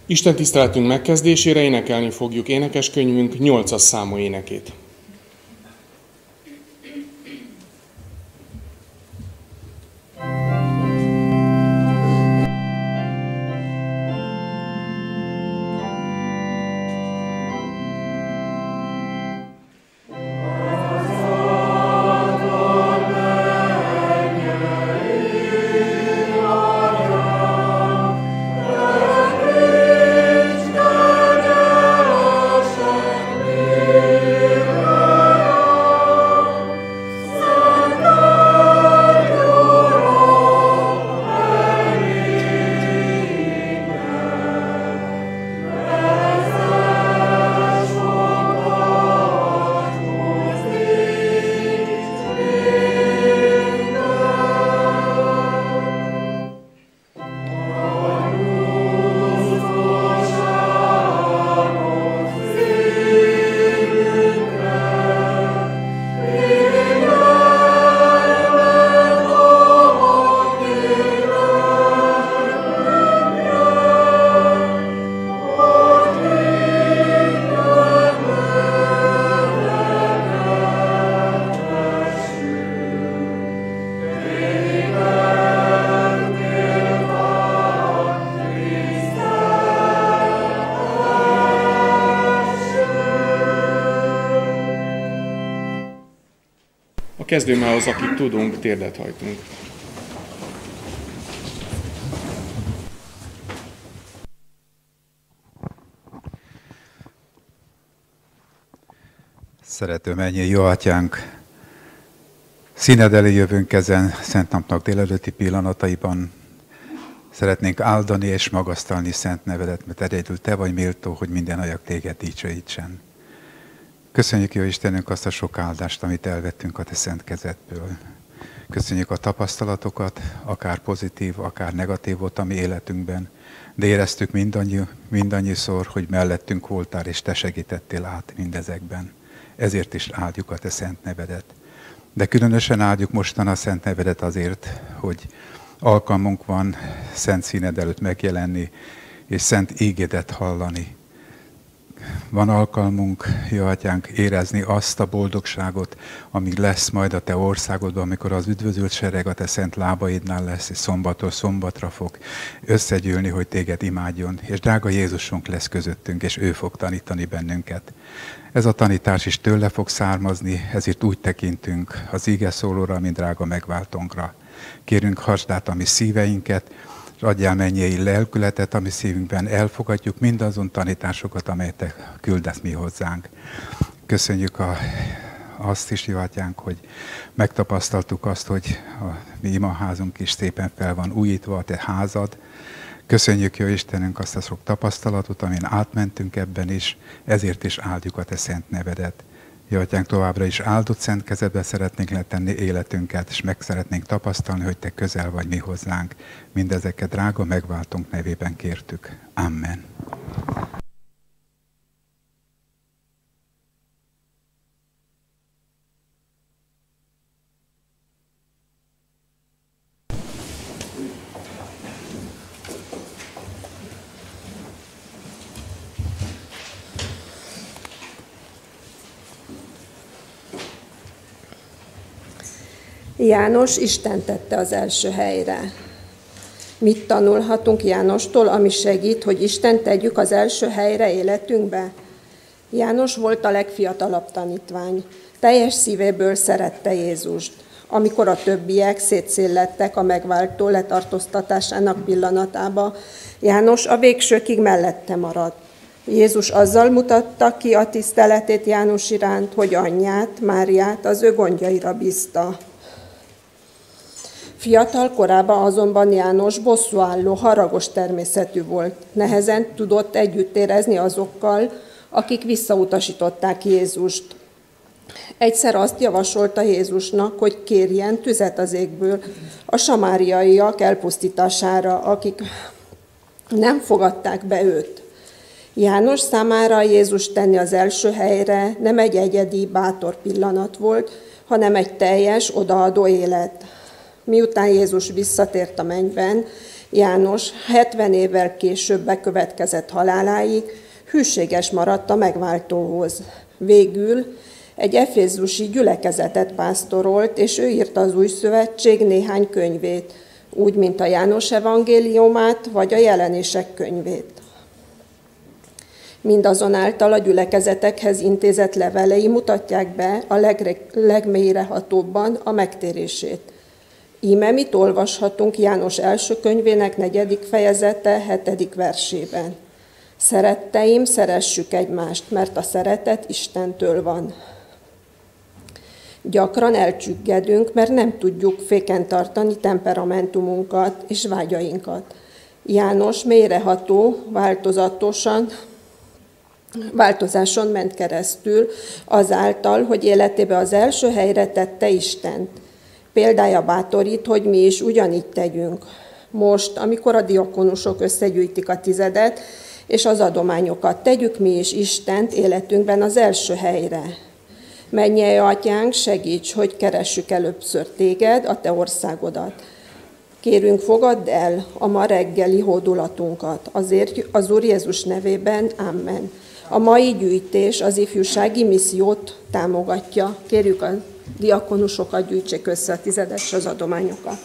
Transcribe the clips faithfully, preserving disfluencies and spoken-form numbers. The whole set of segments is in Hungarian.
Isten tiszteletünk megkezdésére énekelni fogjuk énekeskönyvünk nyolcas számú énekét. Kezdőmához, akik tudunk, térdet hajtunk. Szerető mennyei jó atyánk, színed elé jövünk ezen szent napnak délelőtti pillanataiban. Szeretnénk áldani és magasztalni szent nevedet, mert egyedül te vagy méltó, hogy minden ajak téged dicsőítsen. Köszönjük, jó Istenünk, azt a sok áldást, amit elvettünk a te szent kezedből. Köszönjük a tapasztalatokat, akár pozitív, akár negatív volt a mi életünkben, de éreztük mindannyi, mindannyiszor, hogy mellettünk voltál, és te segítettél át mindezekben. Ezért is áldjuk a te szent nevedet. De különösen áldjuk mostan a szent nevedet azért, hogy alkalmunk van szent színed előtt megjelenni, és szent ígédet hallani. Van alkalmunk, jó atyánk, érezni azt a boldogságot, amíg lesz majd a te országodban, amikor az üdvözült sereg a te szent lábaidnál lesz, és szombattól szombatra fog összegyűlni, hogy téged imádjon. És drága Jézusunk lesz közöttünk, és ő fog tanítani bennünket. Ez a tanítás is tőle fog származni, ezért úgy tekintünk az íge szólóra, mint drága megváltónkra. Kérünk, hasd át a mi szíveinket, és adjál mennyei lelkületet, ami szívünkben elfogadjuk mindazon tanításokat, amelyet te küldesz mi hozzánk. Köszönjük a, azt is, jó atyánk, hogy megtapasztaltuk azt, hogy a mi imaházunk is szépen fel van újítva, a te házad. Köszönjük, jó Istenünk, azt a sok tapasztalatot, amin átmentünk ebben is, ezért is áldjuk a te szent nevedet. Jó atyánk, továbbra is áldott szent kezedbe szeretnénk letenni életünket, és meg szeretnénk tapasztalni, hogy te közel vagy mi hozzánk. Mindezeket drága megváltónk nevében kértük. Amen. János Isten tette az első helyre. Mit tanulhatunk Jánostól, ami segít, hogy Isten tegyük az első helyre életünkbe? János volt a legfiatalabb tanítvány. Teljes szívéből szerette Jézust. Amikor a többiek szétszéllettek a megváltó letartóztatásának pillanatába, János a végsőkig mellette maradt. Jézus azzal mutatta ki a tiszteletét János iránt, hogy anyját, Máriát az ő gondjaira bízta. Fiatal korában azonban János bosszúálló, haragos természetű volt. Nehezen tudott együtt érezni azokkal, akik visszautasították Jézust. Egyszer azt javasolta Jézusnak, hogy kérjen tüzet az égből a samáriaiak elpusztítására, akik nem fogadták be őt. János számára Jézus tenni az első helyre nem egy egyedi, bátor pillanat volt, hanem egy teljes, odaadó élet. Miután Jézus visszatért a mennyben, János hetven évvel később bekövetkezett haláláig hűséges maradt a megváltóhoz. Végül egy efézusi gyülekezetet pásztorolt, és ő írta az Új Szövetség néhány könyvét, úgy, mint a János evangéliumát, vagy a Jelenések könyvét. Mindazonáltal a gyülekezetekhez intézett levelei mutatják be a legre, legmélyrehatóbban a megtérését. Íme mit olvashatunk János első könyvének negyedik fejezete, hetedik versében. Szeretteim, szeressük egymást, mert a szeretet Istentől van. Gyakran elcsüggedünk, mert nem tudjuk féken tartani temperamentumunkat és vágyainkat. János mélyreható, változatosan, változáson ment keresztül azáltal, hogy életébe az első helyre tette Istent. Példája bátorít, hogy mi is ugyanígy tegyünk. Most, amikor a diakonusok összegyűjtik a tizedet és az adományokat, tegyük mi is Istent életünkben az első helyre. Mennyei Atyánk, segíts, hogy keressük először téged, a te országodat. Kérünk, fogadd el a ma reggeli hódulatunkat, azért az Úr Jézus nevében, amen. A mai gyűjtés az ifjúsági missziót támogatja. Kérjük a diakonusokat, gyűjtsék össze a tizedes az adományokat.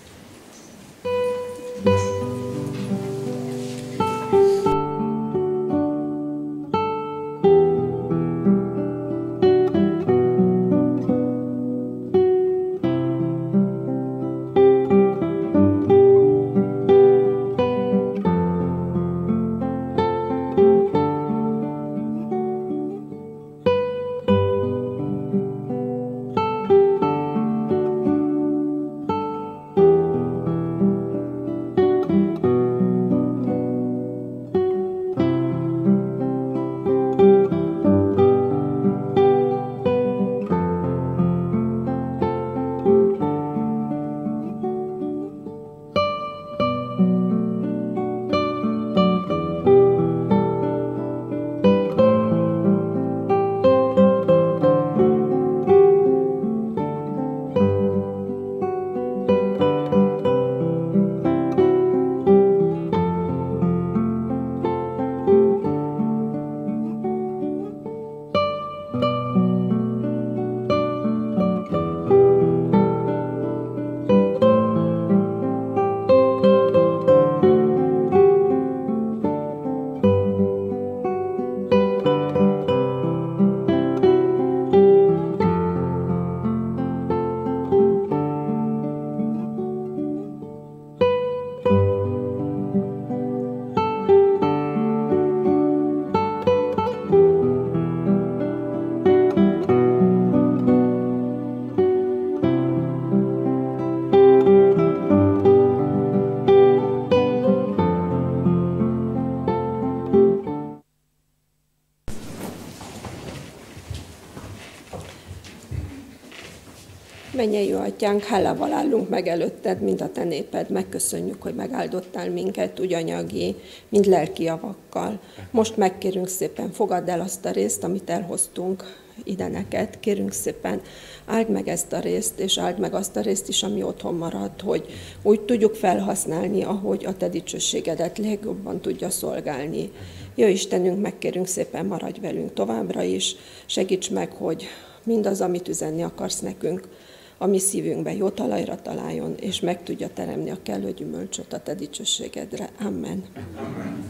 Mennyei Atyánk, hálával állunk meg előtted, mint a te néped. Megköszönjük, hogy megáldottál minket, úgy anyagi, mind lelki javakkal. Most megkérünk szépen, fogadd el azt a részt, amit elhoztunk ide neked. Kérünk szépen, áld meg ezt a részt, és áld meg azt a részt is, ami otthon maradt, hogy úgy tudjuk felhasználni, ahogy a te dicsőségedet legjobban tudja szolgálni. Jó Istenünk, megkérünk szépen, maradj velünk továbbra is. Segíts meg, hogy mindaz, amit üzenni akarsz nekünk, a mi szívünkben jó talajra találjon, és meg tudja teremni a kellő gyümölcsöt a te dicsőségedre. Amen. Amen.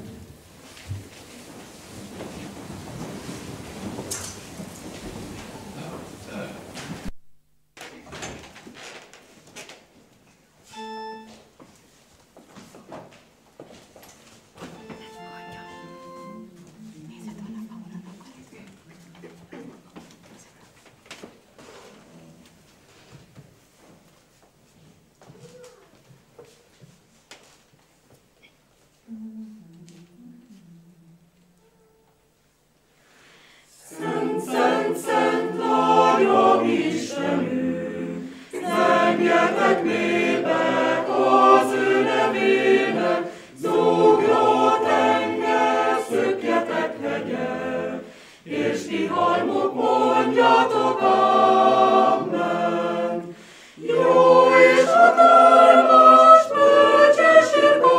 Jó és hatalmas, bölcsesség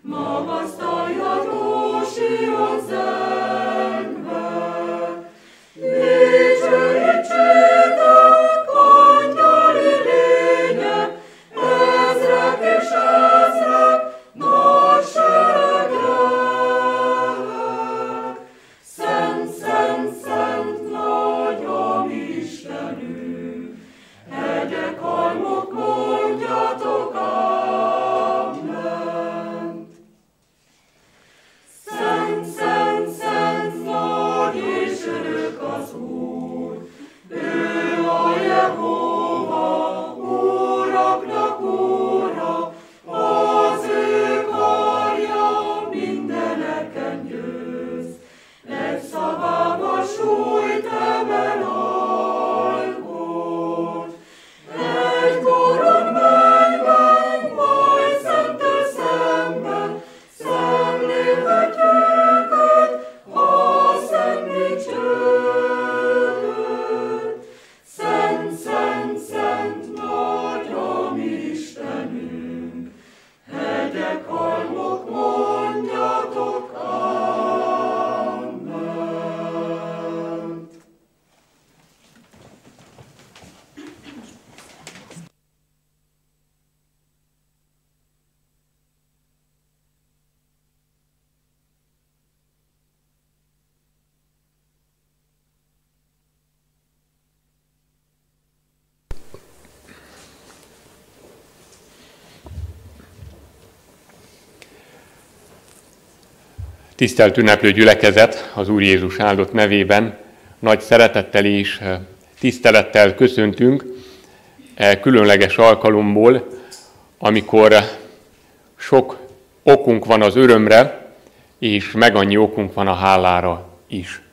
magasztalja Rósi a zendbe. Dicsőítsétek, angyali lények, ezrek és ezrek, nagy seregek. Szent, szent, szent, nagy a mi Istenünk, hegyek, halmok, mondjatok amen. Szent, szent, szent, nagy és örök az Úr, ő a Jehova, úraknak úra, az ő karja mindeneken győz. Egy szavával súlyt emel alkot, egy koron mennyben, majd szenttel szemben, szemlélhetjük őt, a szent dicsőt. Szent, szent, szent, nagy a mi Istenünk, hegyek, halmok, mondjatok amen. Tisztelt ünneplő gyülekezet, az Úr Jézus áldott nevében nagy szeretettel és tisztelettel köszöntünk e különleges alkalomból, amikor sok okunk van az örömre, és meg annyi okunk van a hálára is.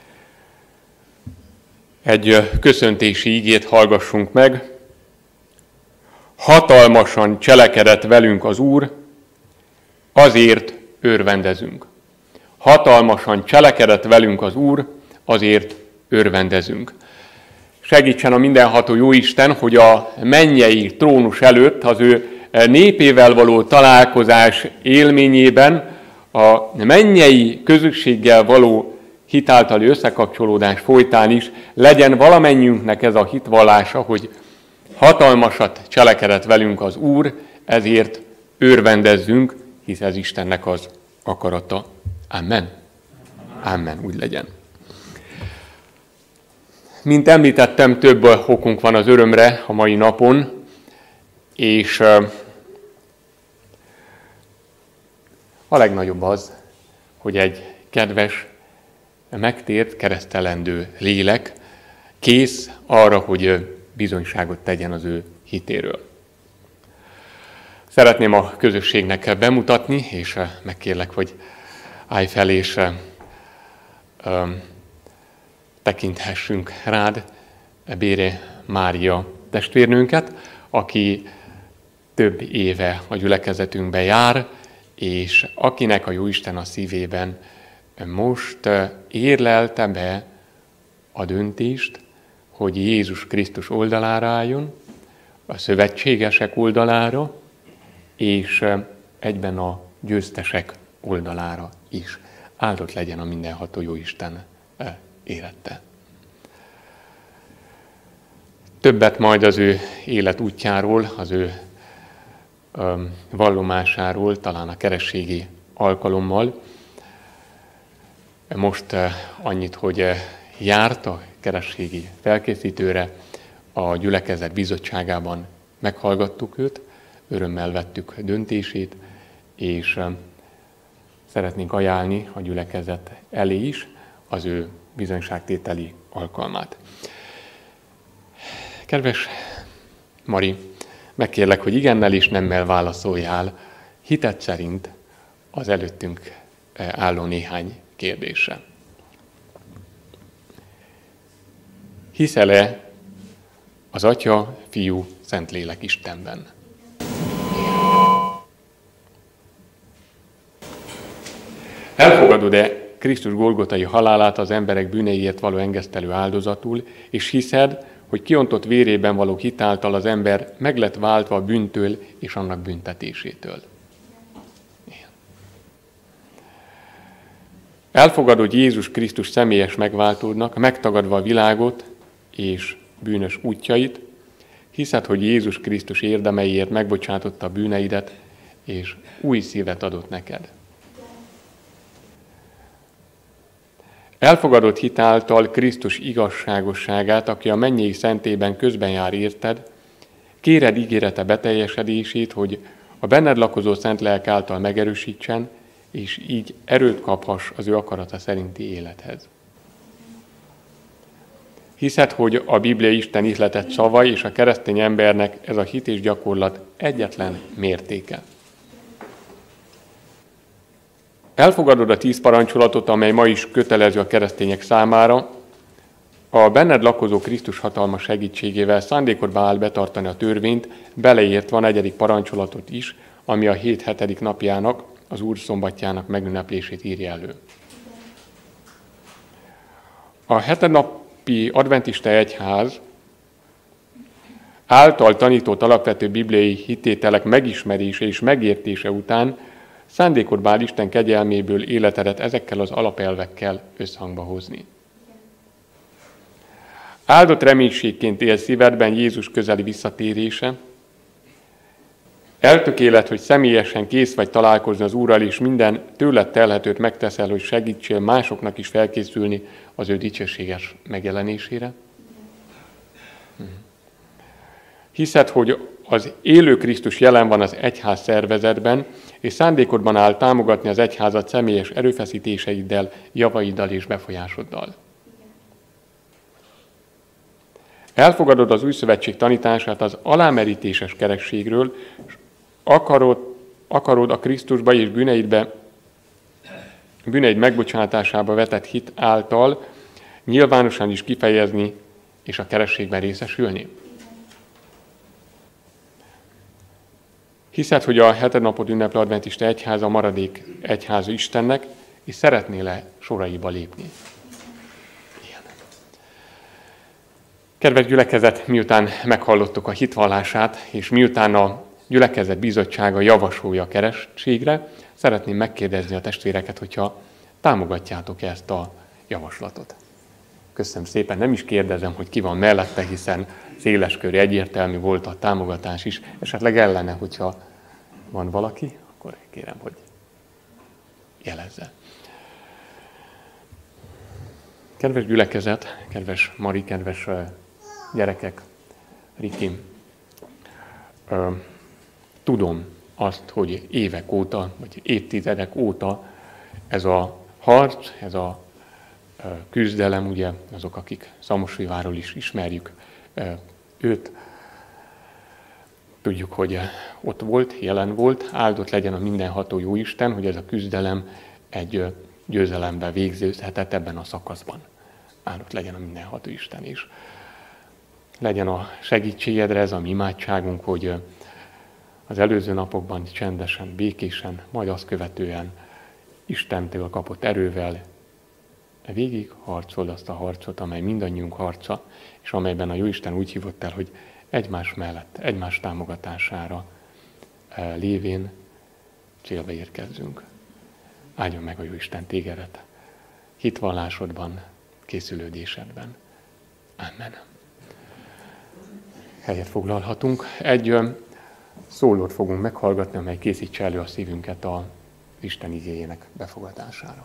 Egy köszöntési igét hallgassunk meg. Hatalmasan cselekedett velünk az Úr, azért örvendezünk. Hatalmasan cselekedett velünk az Úr, azért örvendezünk. Segítsen a mindenható Jóisten, hogy a mennyei trónus előtt az ő népével való találkozás élményében, a mennyei közösséggel való hitáltali összekapcsolódás folytán is legyen valamennyiünknek ez a hitvallása, hogy hatalmasat cselekedett velünk az Úr, ezért örvendezzünk, hisz ez Istennek az akarata. Amen. Amen, úgy legyen. Mint említettem, több okunk van az örömre a mai napon, és a legnagyobb az, hogy egy kedves, megtért, keresztelendő lélek kész arra, hogy bizonyságot tegyen az ő hitéről. Szeretném a közösségnek bemutatni, és megkérlek, hogy állj fel, és ö, ö, tekinthessünk rád, Bére Mária testvérnőnket, aki több éve a gyülekezetünkben jár, és akinek a Jóisten a szívében most érlelte be a döntést, hogy Jézus Krisztus oldalára álljon, a szövetségesek oldalára, és egyben a győztesek oldalára is. Áldott legyen a mindenható Jóisten élete. Többet majd az ő élet útjáról, az ő vallomásáról, talán a kerességi alkalommal. Most annyit, hogy járt a kerességi felkészítőre, a gyülekezet bizottságában meghallgattuk őt, örömmel vettük döntését, és szeretnénk ajánlni a gyülekezet elé is az ő bizonyságtételi alkalmát. Kedves Mari, megkérlek, hogy igennel és nemmel válaszoljál hited szerint az előttünk álló néhány kérdésre. Hiszel-e az Atya, Fiú, Szentlélek Istenben? Elfogadod-e Krisztus golgotai halálát az emberek bűneiért való engesztelő áldozatul, és hiszed, hogy kiontott vérében való hitáltal az ember meg lett váltva a bűntől és annak büntetésétől? Igen. Elfogadod Jézus Krisztus személyes megváltódnak, megtagadva a világot és bűnös útjait, hiszed, hogy Jézus Krisztus érdemeiért megbocsátotta a bűneidet, és új szívet adott neked. Elfogadod hitáltal Krisztus igazságosságát, aki a mennyei szentében közben jár érted, kéred ígérete beteljesedését, hogy a benned lakozó szent lelk által megerősítsen, és így erőt kaphass az ő akarata szerinti élethez. Hiszed, hogy a Biblia Isten ihletett szava és a keresztény embernek ez a hit és gyakorlat egyetlen mértéke. Elfogadod a tíz parancsolatot, amely ma is kötelező a keresztények számára, a benned lakozó Krisztus hatalmas segítségével szándékodba áll betartani a törvényt, beleértve a negyedik parancsolatot is, ami a hét hetedik napjának, az Úr szombatjának megünneplését írja elő. A hetednapi adventista egyház által tanított alapvető bibliai hitételek megismerése és megértése után szándékodba áll Isten kegyelméből életedet ezekkel az alapelvekkel összhangba hozni. Áldott reménységként él szívedben Jézus közeli visszatérése, eltökélet, hogy személyesen kész vagy találkozni az Úrral, és minden tőled telhetőt megteszel, hogy segítsél másoknak is felkészülni az ő dicsőséges megjelenésére. Hiszed, hogy az élő Krisztus jelen van az egyház szervezetben, és szándékodban áll támogatni az egyházat személyes erőfeszítéseiddel, javaiddal és befolyásoddal. Elfogadod az új szövetség tanítását az alámerítéses kerességről, és akarod, akarod a Krisztusba és bűneidbe, bűneid megbocsátásába vetett hit által nyilvánosan is kifejezni és a kerességben részesülni. Hiszed, hogy a hetednapot ünneplő adventista egyház a maradék egyháza Istennek, és szeretnél-e soraiba lépni? Ilyen. Kedves gyülekezet, miután meghallottuk a hitvallását, és miután a gyülekezet bizottsága javasolja a kerességre, szeretném megkérdezni a testvéreket, hogyha támogatjátok ezt a javaslatot. Köszönöm szépen, nem is kérdezem, hogy ki van mellette, hiszen széleskörű, egyértelmű volt a támogatás is. Esetleg ellene, hogyha van valaki, akkor kérem, hogy jelezze. Kedves gyülekezet, kedves Mari, kedves gyerekek, Riki, tudom azt, hogy évek óta, vagy évtizedek óta ez a harc, ez a küzdelem, ugye azok, akik Szamosújváról is ismerjük őt, tudjuk, hogy ott volt, jelen volt, áldott legyen a mindenható Jóisten, hogy ez a küzdelem egy győzelemben végződhetett ebben a szakaszban. Áldott legyen a mindenható Isten is. Legyen a segítségedre ez a mi imádságunk, hogy az előző napokban csendesen, békésen, majd azt követően Istentől kapott erővel végig harcold azt a harcot, amely mindannyiunk harca, és amelyben a Jóisten úgy hívott el, hogy egymás mellett, egymás támogatására lévén célba érkezzünk. Áldjon meg a Jóisten tégedet hitvallásodban, készülődésedben. Amen. Helyet foglalhatunk. Egy szólót fogunk meghallgatni, amely készítse elő a szívünket az Isten igéjének befogadására.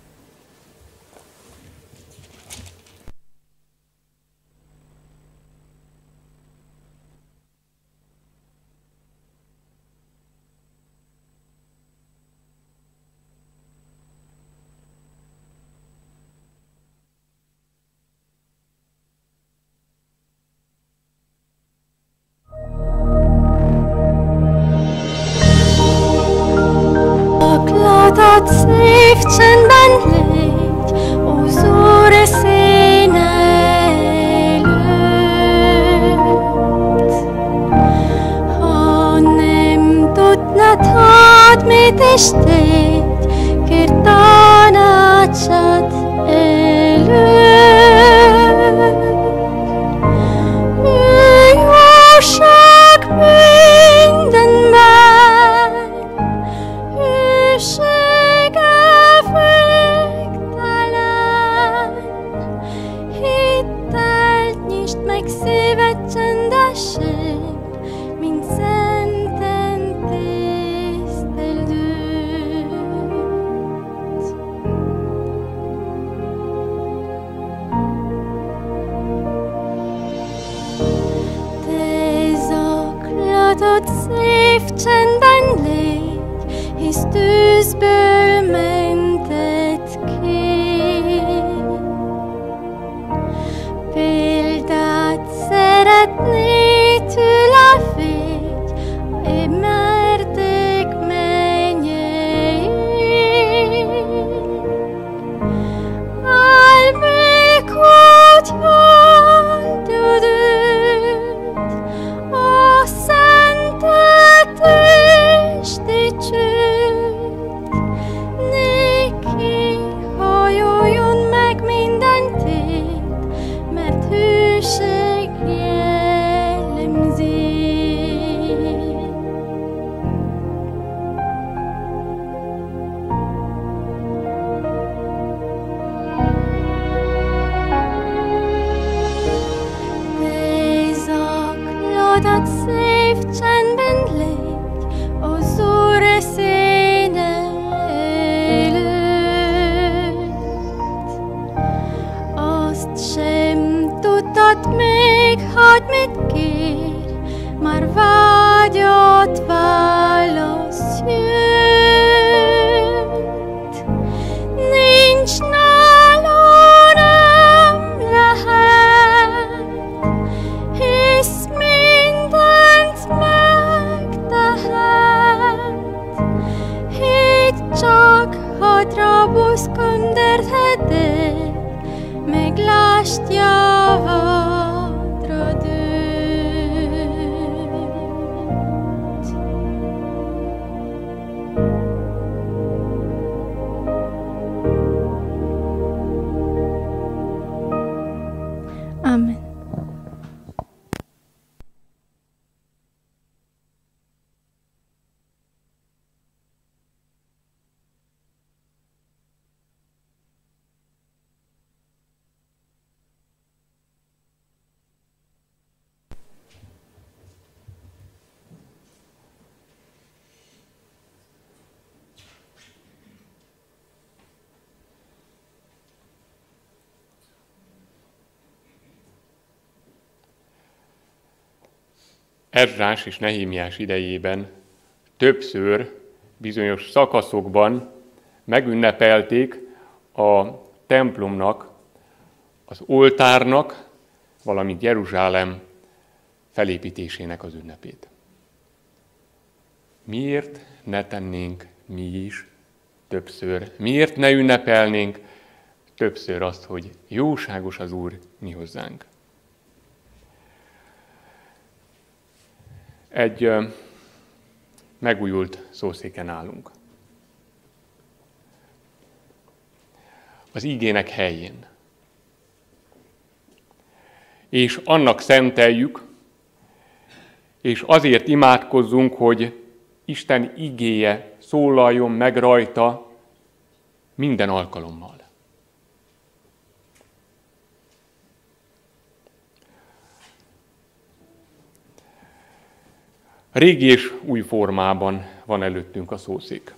Szívcsendben légy, az Úr színe előtt. Ha nem tudnád, hát mit is tégy, kér tanácsát előtt. Ő jóság mindenben, hűség az tűzből mentett ki. Példát szeretné tőle fégy, emerték mennyei. Álmékot haltod őt, a szentet és dicsőt. Néki hajoljon meg minden tét, mert hűség jellemzi. Te zakladat szép csendben légy az Úr színe előtt. Azt sem tudtad még, hogy mit kér, már vágyott válasz jött. Nincs nála nem lehet, hisz mindent megtehet. Hidd csak, hadra buszkonderdheted, meglásd javadra dőlt. Amen. Ezrás és Nehémiás idejében többször bizonyos szakaszokban megünnepelték a templomnak, az oltárnak, valamint Jeruzsálem felépítésének az ünnepét. Miért ne tennénk mi is többször? Miért ne ünnepelnénk többször azt, hogy jóságos az Úr mi hozzánk? Egy ö, megújult szószéken állunk. Az ígének helyén. És annak szenteljük, és azért imádkozzunk, hogy Isten igéje szólaljon meg rajta minden alkalommal. Régi és új formában van előttünk a szószék.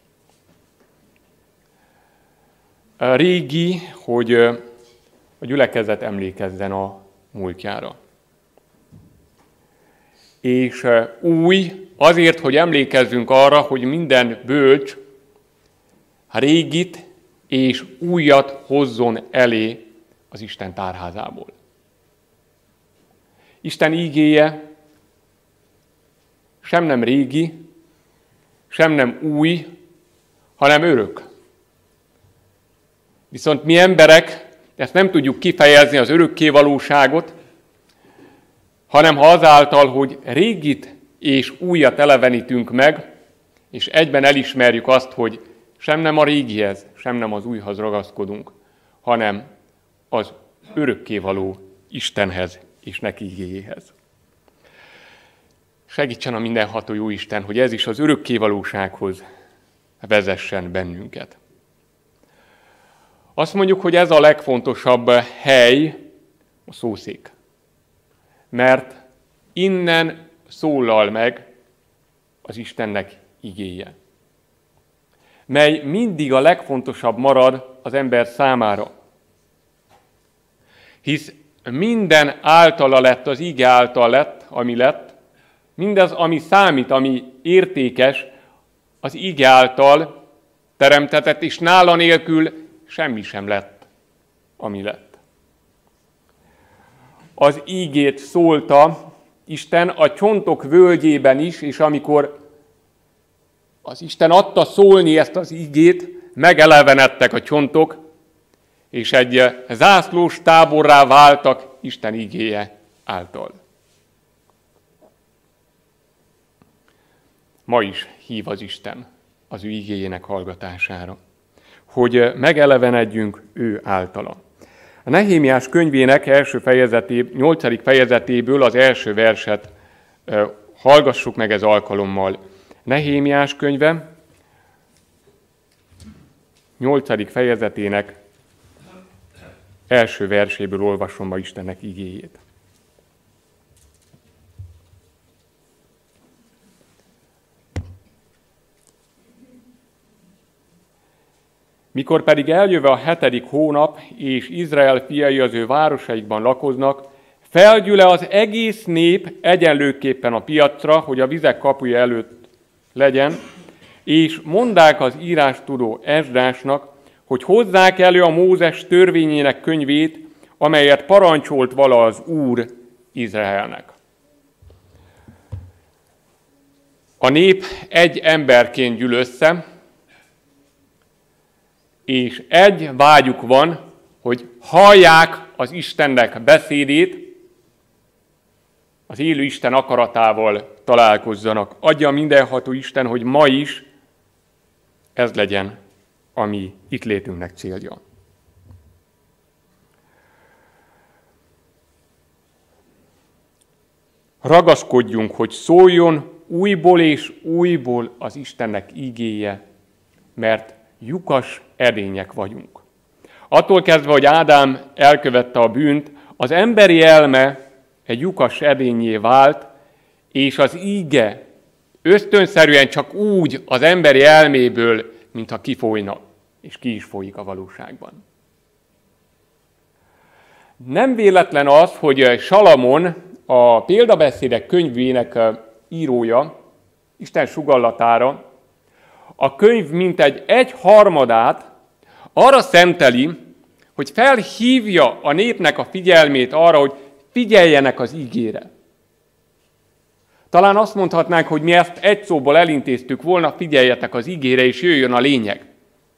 A régi, hogy a gyülekezet emlékezzen a múltjára. És új azért, hogy emlékezzünk arra, hogy minden bölcs régit és újat hozzon elé az Isten tárházából. Isten ígéje sem nem régi, sem nem új, hanem örök. Viszont mi emberek ezt nem tudjuk kifejezni, az örökké valóságot, hanem ha azáltal, hogy régit és újat elevenítünk meg, és egyben elismerjük azt, hogy sem nem a régihez, sem nem az újhoz ragaszkodunk, hanem az örökkévaló Istenhez és neki igéjéhez. Segítsen a mindenható jó Isten, hogy ez is az örökkévalósághoz vezessen bennünket. Azt mondjuk, hogy ez a legfontosabb hely, a szószék. Mert innen szólal meg az Istennek igéje, mely mindig a legfontosabb marad az ember számára. Hisz minden általa lett, az ige által lett, ami lett, mindaz, ami számít, ami értékes, az ige által teremtetett, és nála nélkül semmi sem lett, ami lett. Az ígét szólta Isten a csontok völgyében is, és amikor az Isten adta szólni ezt az ígét, megelevenedtek a csontok, és egy zászlós táborrá váltak Isten ígéje által. Ma is hív az Isten az ő ígéjének hallgatására, hogy megelevenedjünk ő általa. A Nehémiás könyvének első fejezeté, nyolcadik fejezetéből az első verset hallgassuk meg ez alkalommal. Nehémiás könyve nyolcadik fejezetének első verséből olvasom ma Istennek igéjét. Mikor pedig eljöve a hetedik hónap, és Izrael fiai az ő városaikban lakoznak, felgyűle az egész nép egyenlőképpen a piacra, hogy a vizek kapuja előtt legyen, és mondák az írástudó Esdrásnak, hogy hozzák elő a Mózes törvényének könyvét, amelyet parancsolt vala az Úr Izraelnek. A nép egy emberként gyűl össze, és egy vágyuk van, hogy hallják az Istennek beszédét, az élő Isten akaratával találkozzanak. Adja mindenható Isten, hogy ma is ez legyen a mi itt létünknek célja. Ragaszkodjunk, hogy szóljon újból és újból az Istennek ígéje, mert lyukas edények vagyunk. Attól kezdve, hogy Ádám elkövette a bűnt, az emberi elme egy lyukas edényé vált, és az íge ösztönszerűen csak úgy az emberi elméből, mintha kifolyna, és ki is folyik a valóságban. Nem véletlen az, hogy Salamon, a példabeszédek könyvének írója, Isten sugallatára, a könyv mintegy egy harmadát arra szenteli, hogy felhívja a népnek a figyelmét arra, hogy figyeljenek az ígére. Talán azt mondhatnánk, hogy mi ezt egy szóból elintéztük volna, figyeljetek az ígére, és jöjjön a lényeg.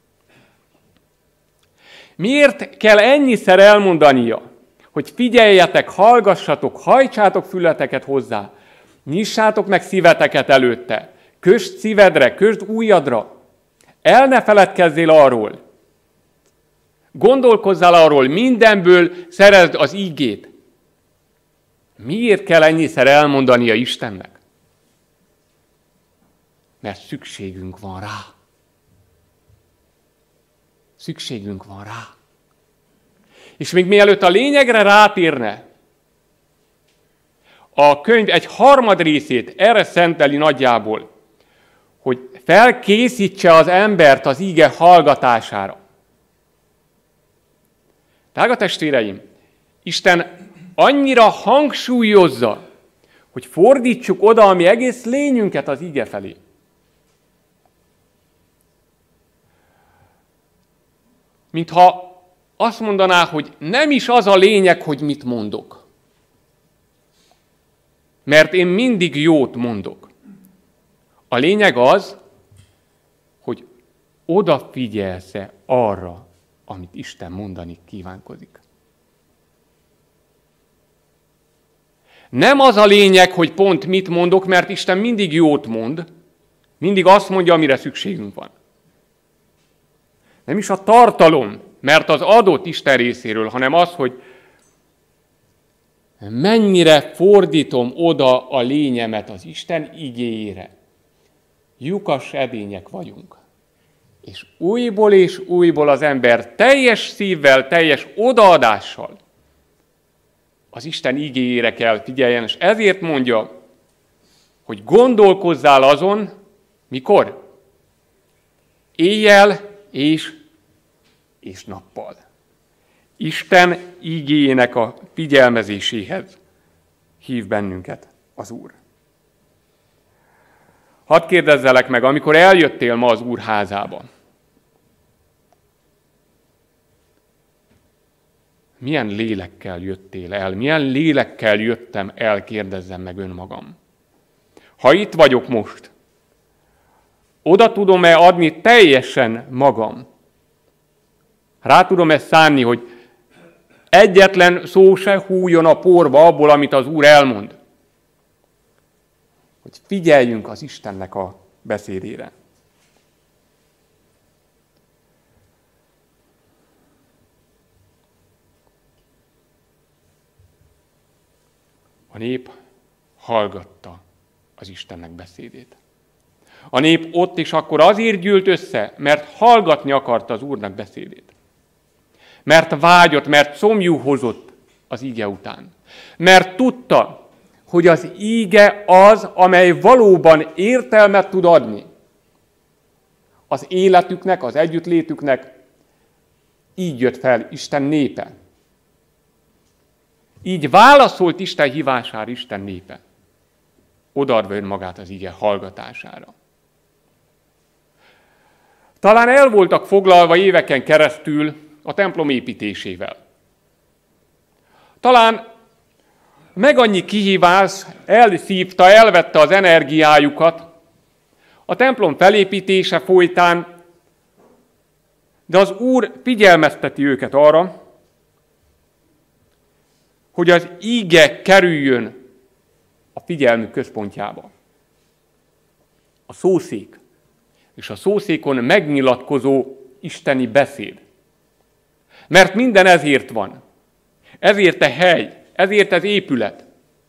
Miért kell ennyiszer elmondania, hogy figyeljetek, hallgassatok, hajtsátok fületeket hozzá, nyissátok meg szíveteket előtte, kösd szívedre, kösd ujjadra, el ne feledkezzél arról, gondolkozzál arról, mindenből szerezd az ígét. Miért kell ennyiszer elmondania Istennek? Mert szükségünk van rá. Szükségünk van rá. És még mielőtt a lényegre rátérne, a könyv egy harmad részét erre szenteli nagyjából, hogy felkészítse az embert az íge hallgatására. Drága testvéreim, Isten annyira hangsúlyozza, hogy fordítsuk oda a mi egész lényünket az íge felé. Mintha azt mondaná, hogy nem is az a lényeg, hogy mit mondok. Mert én mindig jót mondok. A lényeg az, hogy odafigyelsz-e arra, amit Isten mondani kívánkozik. Nem az a lényeg, hogy pont mit mondok, mert Isten mindig jót mond, mindig azt mondja, amire szükségünk van. Nem is a tartalom, mert az adott Isten részéről, hanem az, hogy mennyire fordítom oda a lényemet az Isten igéjére. Lyukas edények vagyunk. És újból és újból az ember teljes szívvel, teljes odaadással az Isten igéjére kell figyeljen, és ezért mondja, hogy gondolkozzál azon, mikor? Éjjel és, és nappal. Isten igéjének a figyelmezéséhez hív bennünket az Úr. Hadd kérdezzelek meg, amikor eljöttél ma az Úr házába, milyen lélekkel jöttél el? Milyen lélekkel jöttem el, kérdezzem meg önmagam. Ha itt vagyok most, oda tudom-e adni teljesen magam? Rá tudom-e szánni, hogy egyetlen szó se hújjon a porba abból, amit az Úr elmond? Hogy figyeljünk az Istennek a beszédére. A nép hallgatta az Istennek beszédét. A nép ott is akkor azért gyűlt össze, mert hallgatni akarta az Úrnak beszédét. Mert vágyott, mert szomjúhozott az íge után. Mert tudta, hogy az íge az, amely valóban értelmet tud adni az életüknek, az együttlétüknek. Így jött fel Isten népe. Így válaszolt Isten hívására Isten népe, odaadva önmagát az íge hallgatására. Talán el voltak foglalva éveken keresztül a templom építésével. Talán meg annyi kihívás elszívta, elvette az energiájukat a templom felépítése folytán, de az Úr figyelmezteti őket arra, hogy az íge kerüljön a figyelmük központjába. A szószék és a szószékon megnyilatkozó isteni beszéd. Mert minden ezért van. Ezért a hely, ezért az épület.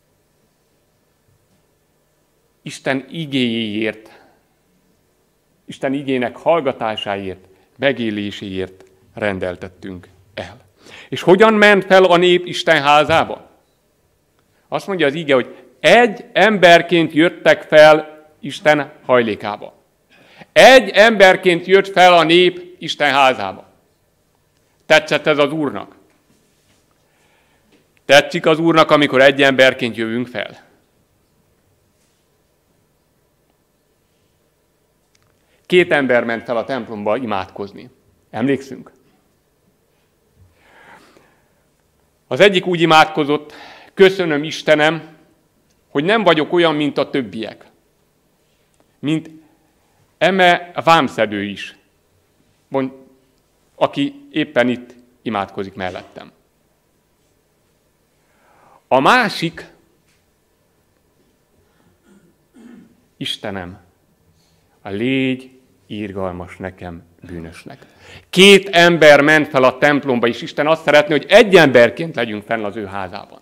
Isten igéjéért, Isten igének hallgatásáért, megéléséért rendeltettünk el. És hogyan ment fel a nép Isten házába? Azt mondja az íge, hogy egy emberként jöttek fel Isten hajlékába. Egy emberként jött fel a nép Isten házába. Tetszett ez az Úrnak? Tetszik az Úrnak, amikor egy emberként jövünk fel? Két ember ment fel a templomba imádkozni. Emlékszünk? Az egyik úgy imádkozott, köszönöm Istenem, hogy nem vagyok olyan, mint a többiek. Mint eme vámszedő is, mond, aki éppen itt imádkozik mellettem. A másik, Istenem, a légy irgalmas nekem bűnösnek. Két ember ment fel a templomba, és Isten azt szeretné, hogy egy emberként legyünk fenn az ő házában.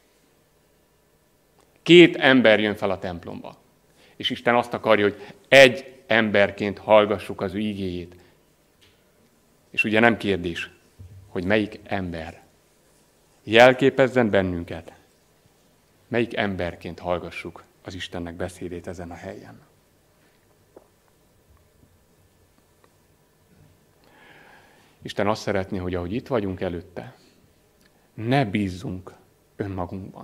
Két ember jön fel a templomba. És Isten azt akarja, hogy egy emberként hallgassuk az ő igéjét. És ugye nem kérdés, hogy melyik ember jelképezzen bennünket. Melyik emberként hallgassuk az Istennek beszédét ezen a helyen. Isten azt szeretné, hogy ahogy itt vagyunk előtte, ne bízzunk önmagunkban.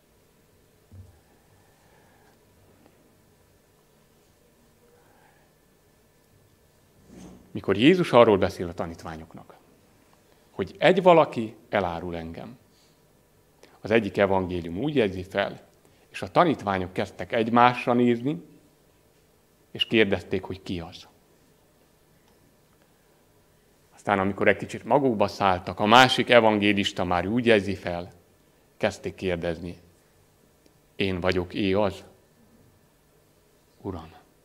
Mikor Jézus arról beszél a tanítványoknak, hogy egy valaki elárul engem. Az egyik evangélium úgy jegyzi fel, és a tanítványok kezdtek egymásra nézni, és kérdezték, hogy ki az. Aztán, amikor egy kicsit magukba szálltak, a másik evangélista már úgy jegyzi fel, kezdték kérdezni, én vagyok é az? Uram.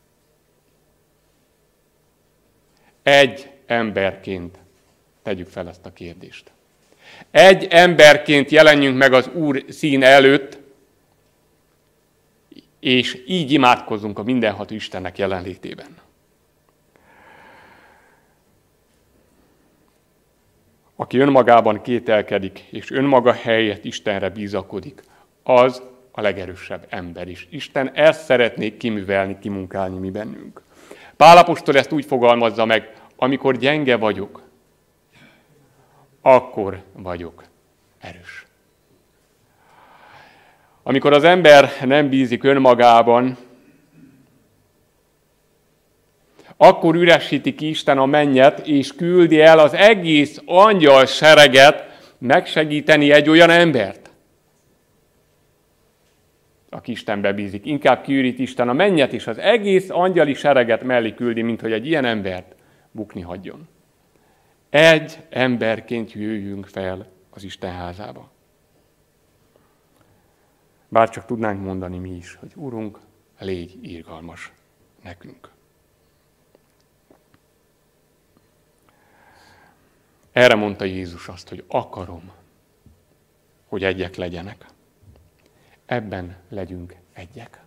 Egy emberként tegyük fel ezt a kérdést. Egy emberként jelenjünk meg az Úr színe előtt, és így imádkozzunk a mindenható Istennek jelenlétében. Aki önmagában kételkedik, és önmaga helyett Istenre bízakodik, az a legerősebb ember is. Isten ezt szeretné kiművelni, kimunkálni mi bennünk. Pál apostol ezt úgy fogalmazza meg, amikor gyenge vagyok, akkor vagyok erős. Amikor az ember nem bízik önmagában, Akkor üresíti ki Isten a mennyet, és küldi el az egész angyal sereget megsegíteni egy olyan embert, aki Istenbe bízik. Inkább kiürít Isten a mennyet, és az egész angyali sereget mellé küldi, mint hogy egy ilyen embert bukni hagyjon. Egy emberként jöjjünk fel az Isten házába. Bár csak tudnánk mondani mi is, hogy Urunk, légy irgalmas nekünk. Erre mondta Jézus azt, hogy akarom, hogy egyek legyenek. Ebben legyünk egyek.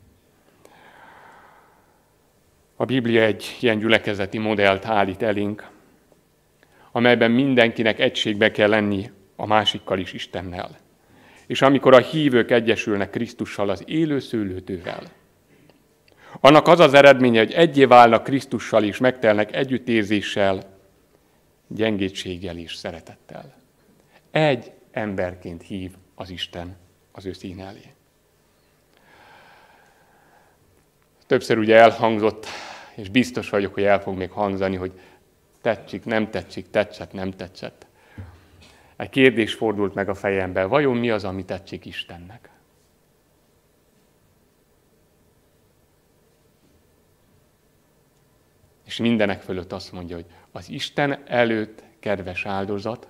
A Biblia egy ilyen gyülekezeti modellt állít elénk, amelyben mindenkinek egységbe kell lenni a másikkal is, Istennel. És amikor a hívők egyesülnek Krisztussal, az élő szőlőtővel, annak az az eredménye, hogy egyé válnak Krisztussal és megtelnek együttérzéssel, gyengétséggel és szeretettel. Egy emberként hív az Isten az ő szín elé. Többször ugye elhangzott, és biztos vagyok, hogy el fog még hangzani, hogy tetszik, nem tetszik, tetszett, nem tetszett. Egy kérdés fordult meg a fejembe, vajon mi az, ami tetszik Istennek? És mindenek fölött azt mondja, hogy az Isten előtt kedves áldozat,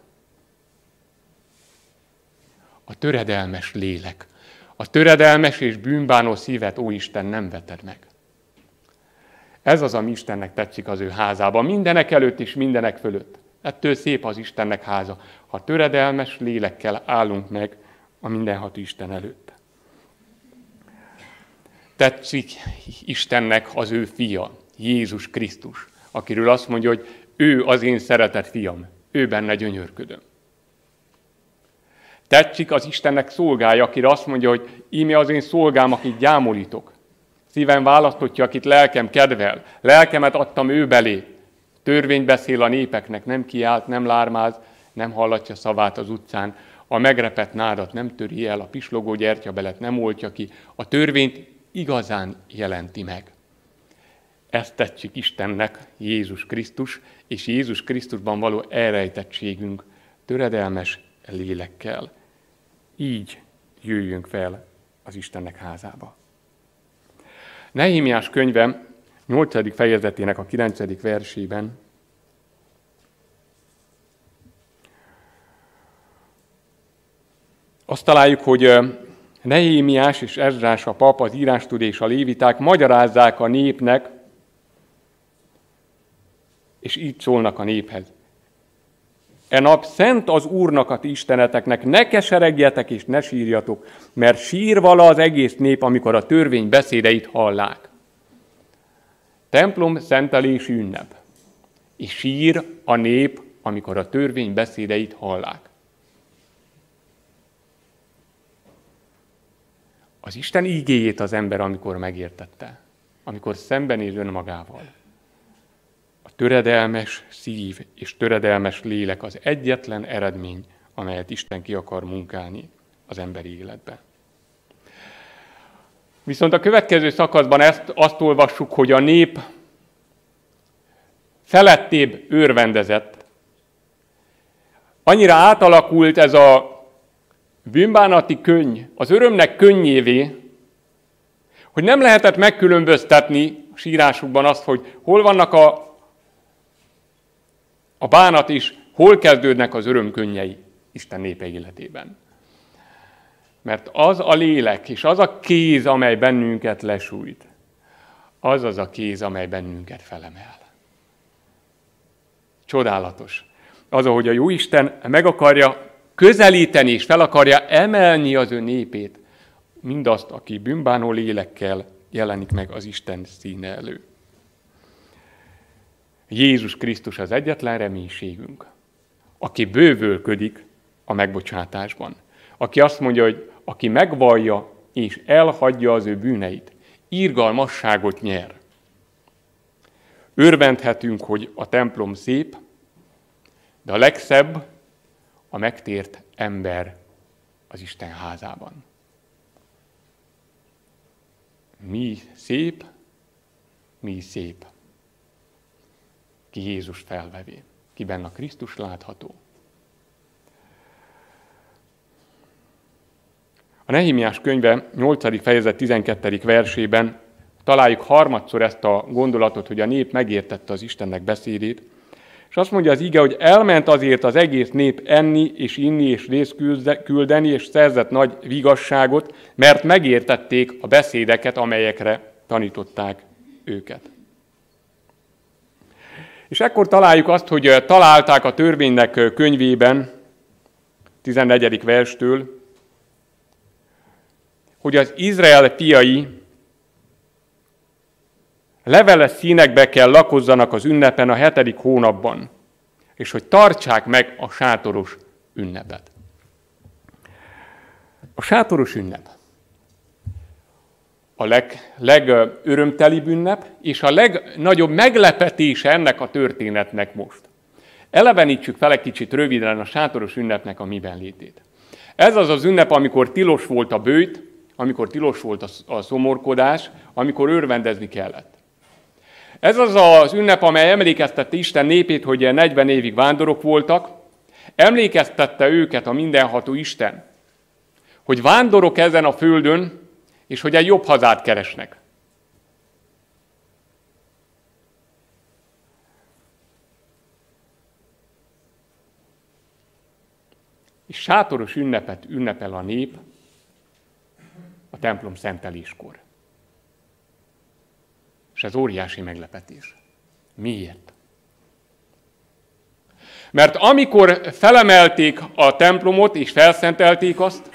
a töredelmes lélek, a töredelmes és bűnbánó szívet, ó Isten, nem veted meg. Ez az, ami Istennek tetszik az ő házában, mindenek előtt és mindenek fölött. Ettől szép az Istennek háza, ha töredelmes lélekkel állunk meg a mindenható Isten előtt. Tetszik Istennek az ő fia, Jézus Krisztus, akiről azt mondja, hogy ő az én szeretett fiam, ő benne gyönyörködöm. Tetszik az Istennek szolgája, akire azt mondja, hogy íme az én szolgám, akit gyámolítok. Szívem választottja, akit lelkem kedvel. Lelkemet adtam ő belé. Törvény beszél a népeknek, nem kiált, nem lármáz, nem hallatja szavát az utcán. A megrepett nádat nem töri el, a pislogó gyertyabelet nem oltja ki. A törvényt igazán jelenti meg. Ezt tetszik Istennek, Jézus Krisztus, és Jézus Krisztusban való elrejtettségünk töredelmes lélekkel. Így jöjjünk fel az Istennek házába. Nehémiás könyve nyolcadik fejezetének a kilencedik versében azt találjuk, hogy Nehémiás és Ezrás a pap, az írástudó és a léviták magyarázzák a népnek, és így szólnak a néphez. E nap szent az Úrnak a ti isteneteknek, ne keseregjetek és ne sírjatok, mert sír vala az egész nép, amikor a törvény beszédeit hallák. Templom szentelési ünnep, és sír a nép, amikor a törvény beszédeit hallák. Az Isten ígéjét az ember, amikor megértette, amikor szembenéz önmagával. A töredelmes szív és töredelmes lélek az egyetlen eredmény, amelyet Isten ki akar munkálni az emberi életbe. Viszont a következő szakaszban ezt, azt olvassuk, hogy a nép felettébb örvendezett. Annyira átalakult ez a bűnbánati könny, az örömnek könnyévé, hogy nem lehetett megkülönböztetni a sírásukban azt, hogy hol vannak a A bánat is, hol kezdődnek az öröm könnyei Isten népe életében. Mert az a lélek, és az a kéz, amely bennünket lesújt, az az a kéz, amely bennünket felemel. Csodálatos. Az, ahogy a Jóisten meg akarja közelíteni, és fel akarja emelni az ő népét, mindazt, aki bűnbánó lélekkel jelenik meg az Isten színe elő. Jézus Krisztus az egyetlen reménységünk, aki bővölködik a megbocsátásban. Aki azt mondja, hogy aki megvallja és elhagyja az ő bűneit, irgalmasságot nyer. Örvendhetünk, hogy a templom szép, de a legszebb a megtért ember az Isten házában. Mi szép, mi szép. ki Jézus felvevé, ki benne a Krisztus látható. A Nehémiás könyve nyolcadik fejezet tizenkettedik versében találjuk harmadszor ezt a gondolatot, hogy a nép megértette az Istennek beszédét, és azt mondja az ige, hogy elment azért az egész nép enni és inni és részt küldeni, és szerzett nagy vigasságot, mert megértették a beszédeket, amelyekre tanították őket. És ekkor találjuk azt, hogy találták a törvénynek könyvében, tizennegyedik verstől, hogy az Izrael fiai leveles színekbe kell lakozzanak az ünnepen a hetedik hónapban, és hogy tartsák meg a sátoros ünnepet. A sátoros ünnep a leg, legörömtelibb ünnep, és a legnagyobb meglepetése ennek a történetnek most. Elevenítsük fel egy kicsit röviden a sátoros ünnepnek a miben létét. Ez az az ünnep, amikor tilos volt a bőjt, amikor tilos volt a szomorkodás, amikor örvendezni kellett. Ez az az ünnep, amely emlékeztette Isten népét, hogy negyven évig vándorok voltak, emlékeztette őket a mindenható Isten, hogy vándorok ezen a földön, és hogy egy jobb hazát keresnek. És sátoros ünnepet ünnepel a nép a templom szenteléskor. És ez óriási meglepetés. Miért? Mert amikor felemelték a templomot és felszentelték azt,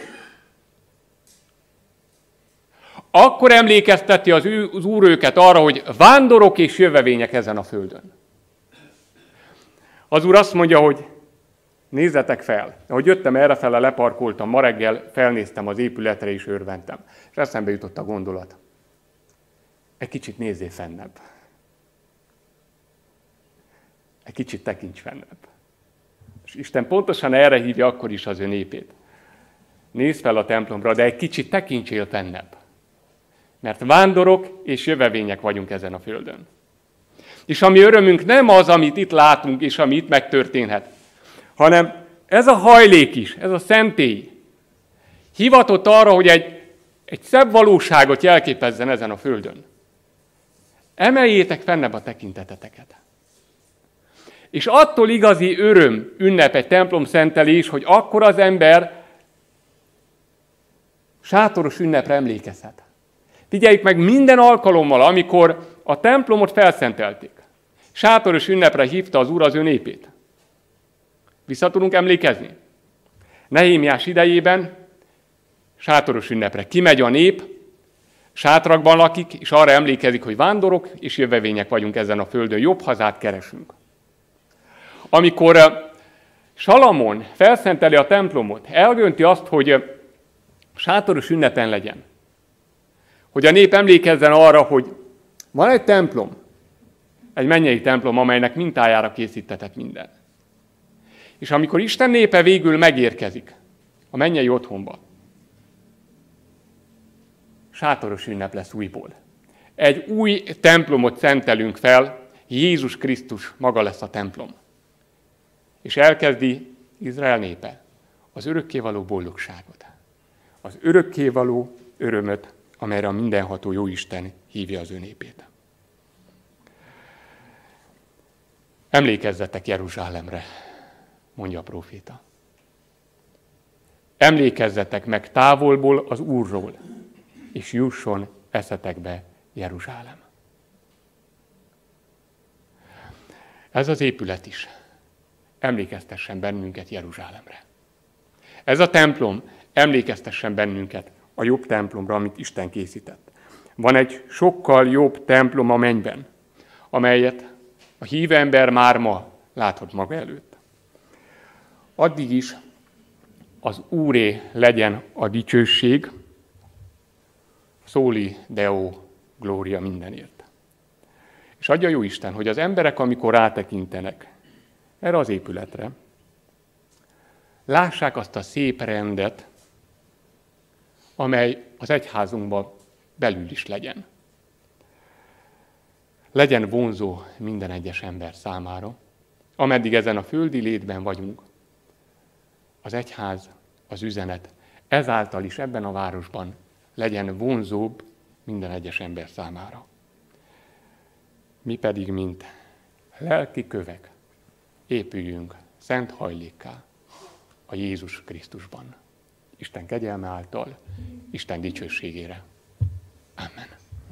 akkor emlékezteti az, ő, az Úr őket arra, hogy vándorok és jövevények ezen a földön. Az Úr azt mondja, hogy nézzetek fel. Ahogy jöttem errefele, leparkoltam, ma reggel felnéztem az épületre és örventem. És eszembe jutott a gondolat. Egy kicsit nézzél fennebb. Egy kicsit tekints fennebb. És Isten pontosan erre hívja akkor is az ő népét. Nézz fel a templomra, de egy kicsit tekintsél fennebb. Mert vándorok és jövevények vagyunk ezen a földön. És a mi örömünk nem az, amit itt látunk, és ami itt megtörténhet, hanem ez a hajlék is, ez a szentély hivatott arra, hogy egy, egy szebb valóságot jelképezzen ezen a földön. Emeljétek fennebb a tekinteteteket. És attól igazi öröm, ünnep egy templom szentelés, hogy akkor az ember sátoros ünnepre emlékezhet. Figyeljük meg minden alkalommal, amikor a templomot felszentelték. Sátoros ünnepre hívta az Úr az ő népét. Vissza tudunk emlékezni? Nehémiás idejében sátoros ünnepre kimegy a nép, sátrakban lakik, és arra emlékezik, hogy vándorok és jövevények vagyunk ezen a földön, jobb hazát keresünk. Amikor Salamon felszenteli a templomot, eldönti azt, hogy sátoros ünnepen legyen. Hogy a nép emlékezzen arra, hogy van egy templom, egy mennyei templom, amelynek mintájára készítetek minden. És amikor Isten népe végül megérkezik a mennyei otthonba, sátoros ünnep lesz újból. Egy új templomot szentelünk fel, Jézus Krisztus maga lesz a templom. És elkezdi Izrael népe az örökkévaló boldogságot, az örökkévaló örömöt, amelyre a mindenható Jóisten hívja az ő népét. Emlékezzetek Jeruzsálemre, mondja a próféta. Emlékezzetek meg távolból az Úrról, és jusson eszetekbe Jeruzsálem. Ez az épület is emlékeztessen bennünket Jeruzsálemre. Ez a templom emlékeztessen bennünket a jobb templomra, amit Isten készített. Van egy sokkal jobb templom a mennyben, amelyet a hívő ember már ma láthat maga előtt. Addig is az Úré legyen a dicsőség, Szóli Deo glória mindenért. És adja jó Isten, hogy az emberek, amikor rátekintenek erre az épületre, lássák azt a szép rendet, amely az egyházunkban belül is legyen. legyen vonzó minden egyes ember számára, ameddig ezen a földi létben vagyunk. Az egyház, az üzenet ezáltal is ebben a városban legyen vonzóbb minden egyes ember számára. Mi pedig, mint lelki kövek, épüljünk szent hajlékká a Jézus Krisztusban. Isten kegyelme által, Isten dicsőségére. Amen.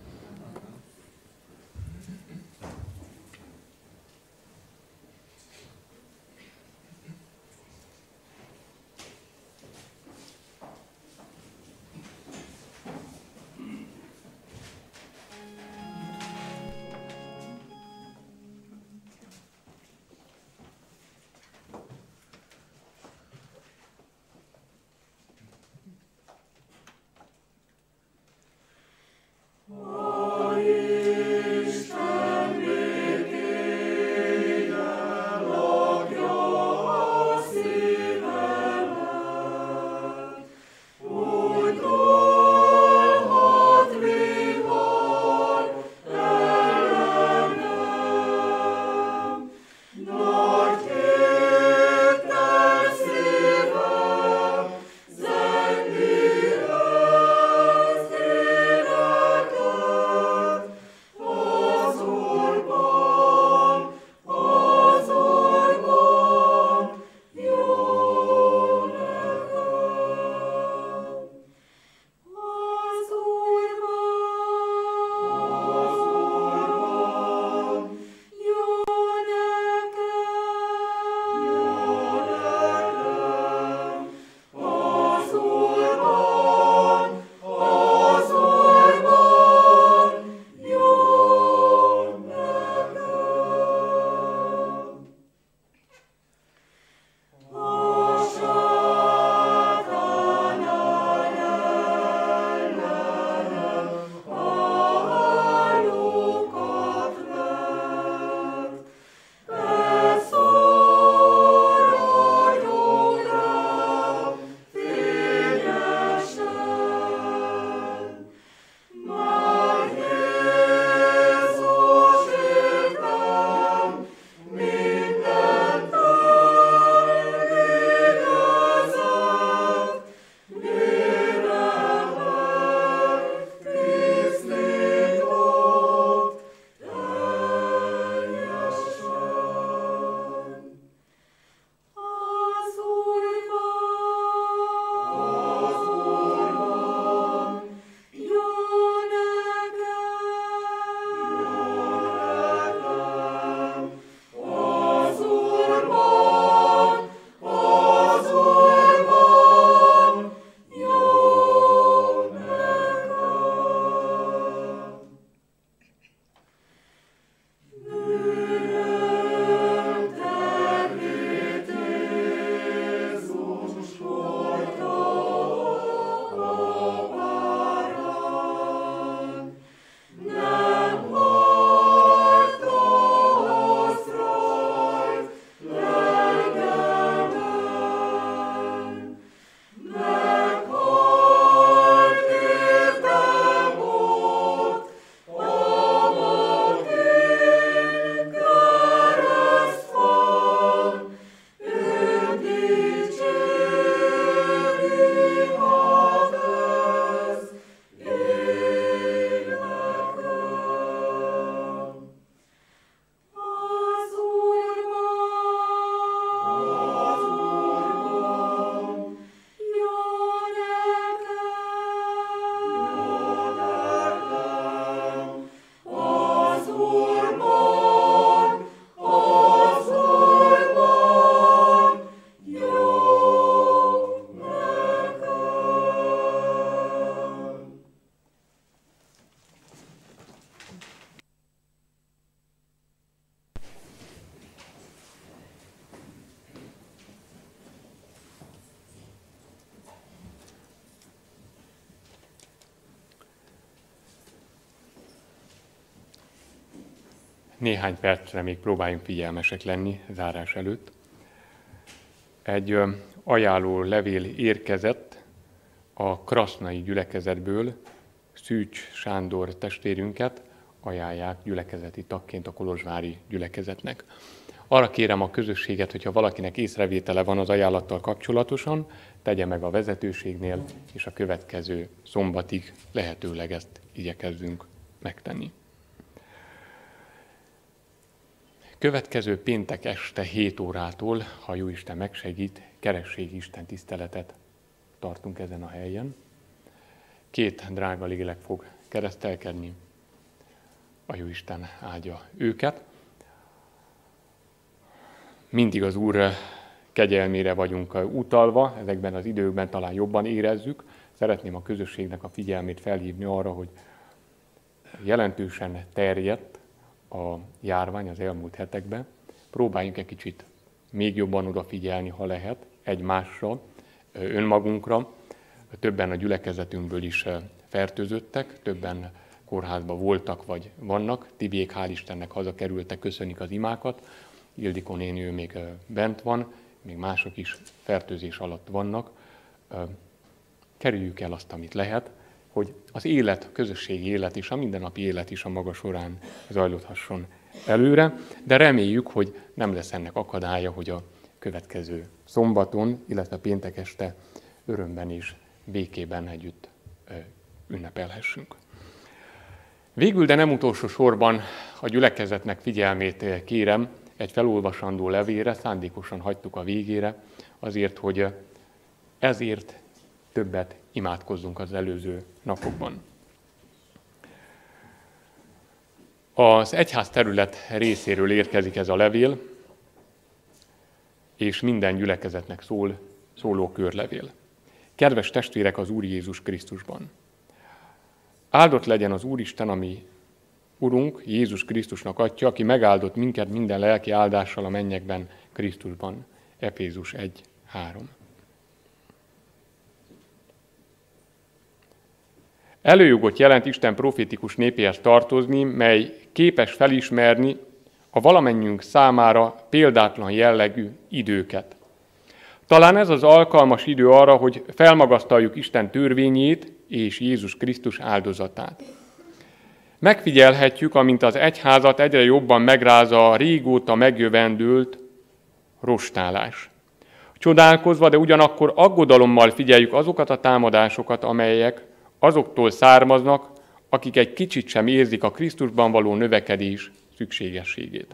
Néhány percre még próbáljunk figyelmesek lenni zárás előtt. Egy ajánló levél érkezett a krasznai gyülekezetből, Szűcs Sándor testvérünket ajánlják gyülekezeti tagként a kolozsvári gyülekezetnek. Arra kérem a közösséget, hogyha valakinek észrevétele van az ajánlattal kapcsolatosan, tegye meg a vezetőségnél, és a következő szombatig lehetőleg ezt igyekezzünk megtenni. Következő péntek este hét órától, ha Jóisten megsegít, kerességi Isten tiszteletet tartunk ezen a helyen. Két drága lélek fog keresztelkedni, a Jóisten áldja őket. Mindig az Úr kegyelmére vagyunk utalva, ezekben az időkben talán jobban érezzük. Szeretném a közösségnek a figyelmét felhívni arra, hogy jelentősen terjedt a járvány az elmúlt hetekben. Próbáljunk egy kicsit még jobban odafigyelni, ha lehet, egymásra, önmagunkra. Többen a gyülekezetünkből is fertőzöttek, többen kórházban voltak vagy vannak. Tibiék hál' Istennek hazakerültek, köszönik az imákat. Ildikó néni, ő még bent van, még mások is fertőzés alatt vannak. Kerüljük el azt, amit lehet, hogy az élet, a közösségi élet és a mindennapi élet is a maga során zajlódhasson előre, de reméljük, hogy nem lesz ennek akadálya, hogy a következő szombaton, illetve péntek este örömben és békében együtt ünnepelhessünk. Végül, de nem utolsó sorban a gyülekezetnek figyelmét kérem egy felolvasandó levélre, szándékosan hagytuk a végére, azért, hogy ezért többet imádkozzunk az előző napokban. Az egyház terület részéről érkezik ez a levél, és minden gyülekezetnek szól, szóló körlevél. Kedves testvérek az Úr Jézus Krisztusban! Áldott legyen az Úristen, ami Urunk, Jézus Krisztusnak Atya, aki megáldott minket minden lelki áldással a mennyekben Krisztusban. Efézus egy három. Előjogot jelent Isten profétikus népéhez tartozni, mely képes felismerni a valamennyünk számára példátlan jellegű időket. Talán ez az alkalmas idő arra, hogy felmagasztaljuk Isten törvényét és Jézus Krisztus áldozatát. Megfigyelhetjük, amint az egyházat egyre jobban megrázza a régóta megjövendőlt rostálás. Csodálkozva, de ugyanakkor aggodalommal figyeljük azokat a támadásokat, amelyek azoktól származnak, akik egy kicsit sem érzik a Krisztusban való növekedés szükségességét.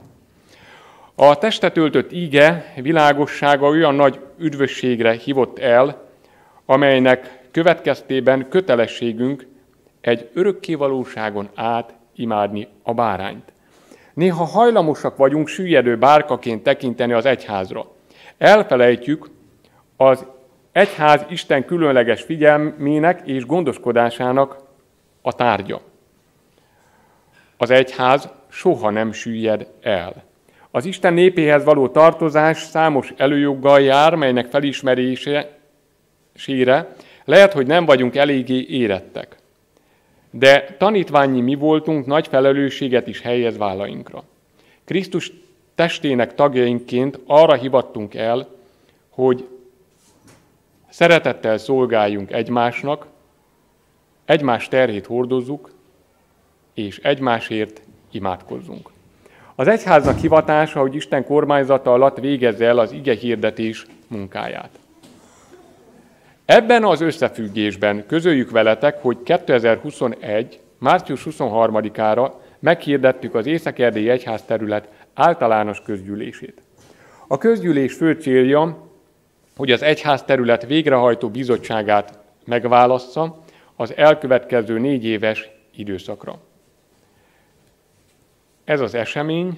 A testet öltött íge világossága olyan nagy üdvösségre hívott el, amelynek következtében kötelességünk egy örökkévalóságon át imádni a bárányt. Néha hajlamosak vagyunk süllyedő bárkaként tekinteni az egyházra. Elfelejtjük az egyház Isten különleges figyelmének és gondoskodásának a tárgya. Az egyház soha nem süllyed el. Az Isten népéhez való tartozás számos előjoggal jár, melynek felismerésére lehet, hogy nem vagyunk eléggé érettek. De tanítványi mi voltunk nagy felelősséget is helyez vállainkra. Krisztus testének tagjainként arra hivattunk el, hogy szeretettel szolgáljunk egymásnak, egymás terhét hordozzuk, és egymásért imádkozzunk. Az egyháznak hivatása, hogy Isten kormányzata alatt végezze el az igehirdetés munkáját. Ebben az összefüggésben közöljük veletek, hogy kétezer-huszonegy. március huszonharmadikára meghirdettük az Észak-Erdélyi Egyház terület általános közgyűlését. A közgyűlés fő célja, hogy az egyház terület végrehajtó bizottságát megválassza az elkövetkező négy éves időszakra. Ez az esemény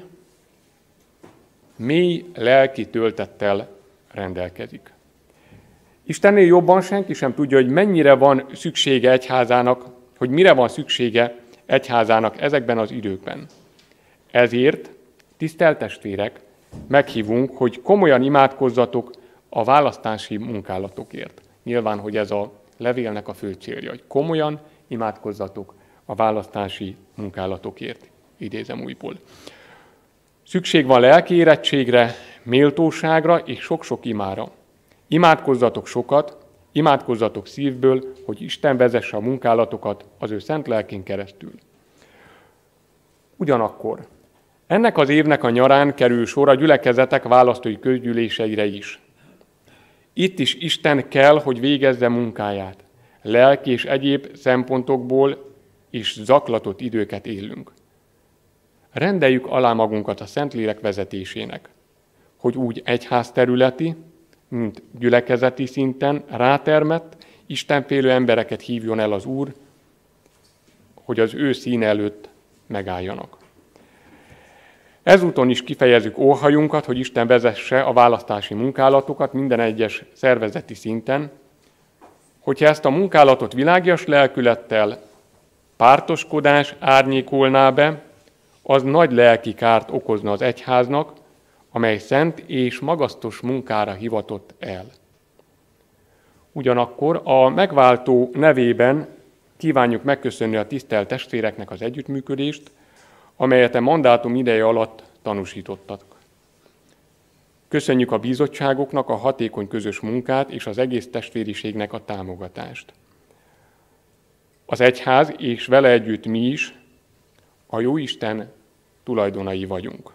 mély lelki töltettel rendelkezik. Istennél jobban senki sem tudja, hogy mennyire van szüksége egyházának, hogy mire van szüksége egyházának ezekben az időkben. Ezért, tisztelt testvérek, meghívunk, hogy komolyan imádkozzatok a választási munkálatokért. Nyilván, hogy ez a levélnek a fő célja, hogy komolyan imádkozzatok a választási munkálatokért. Idézem újból. Szükség van lelki érettségre, méltóságra és sok-sok imára. Imádkozzatok sokat, imádkozzatok szívből, hogy Isten vezesse a munkálatokat az ő szent lelkén keresztül. Ugyanakkor ennek az évnek a nyarán kerül sor a gyülekezetek választói közgyűléseire is. Itt is Isten kell, hogy végezze munkáját. Lelki és egyéb szempontokból is zaklatott időket élünk. Rendeljük alá magunkat a Szentlélek vezetésének, hogy úgy egyházterületi, mint gyülekezeti szinten rátermett, istenfélő embereket hívjon el az Úr, hogy az ő színe előtt megálljanak. Ezúton is kifejezzük óhajunkat, hogy Isten vezesse a választási munkálatokat minden egyes szervezeti szinten, hogyha ezt a munkálatot világias lelkülettel pártoskodás árnyékolná be, az nagy lelki kárt okozna az egyháznak, amely szent és magasztos munkára hivatott el. Ugyanakkor a megváltó nevében kívánjuk megköszönni a tisztelt testvéreknek az együttműködést, amelyet a mandátum ideje alatt tanúsítottak. Köszönjük a bizottságoknak a hatékony közös munkát és az egész testvériségnek a támogatást. Az egyház és vele együtt mi is a Jóisten tulajdonai vagyunk.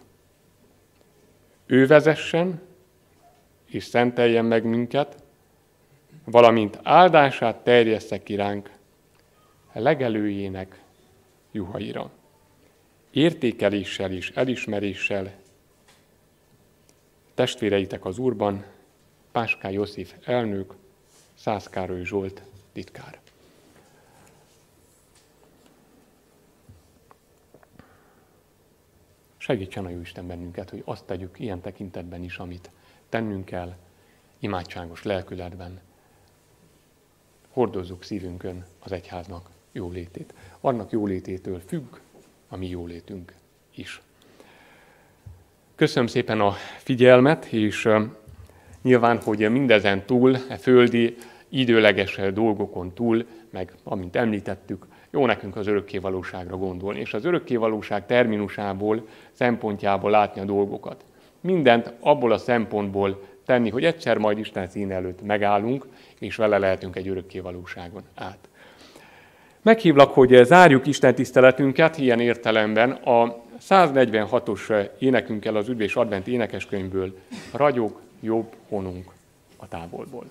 Ő vezessen és szenteljen meg minket, valamint áldását terjessze ki ránk legelőjének juhaira. Értékeléssel és elismeréssel testvéreitek az Úrban, Páskály József elnök, Szász Károly Zsolt titkár. Segítsen a Jóisten bennünket, hogy azt tegyük ilyen tekintetben is, amit tennünk kell, imádságos lelkületben. Hordozzuk szívünkön az egyháznak jólétét. Annak jólététől függ a mi jólétünk is. Köszönöm szépen a figyelmet, és nyilván, hogy mindezen túl, a földi, időleges dolgokon túl, meg amint említettük, jó nekünk az örökkévalóságra gondolni, és az örökkévalóság terminusából, szempontjából látni a dolgokat. Mindent abból a szempontból tenni, hogy egyszer majd Isten színe előtt megállunk, és vele lehetünk egy örökkévalóságon át. Meghívlak, hogy zárjuk Isten tiszteletünket ilyen értelemben a száznegyvenhatos énekünkkel az Üdv és Advent énekeskönyvből, Ragyog jobb honunk a távolból.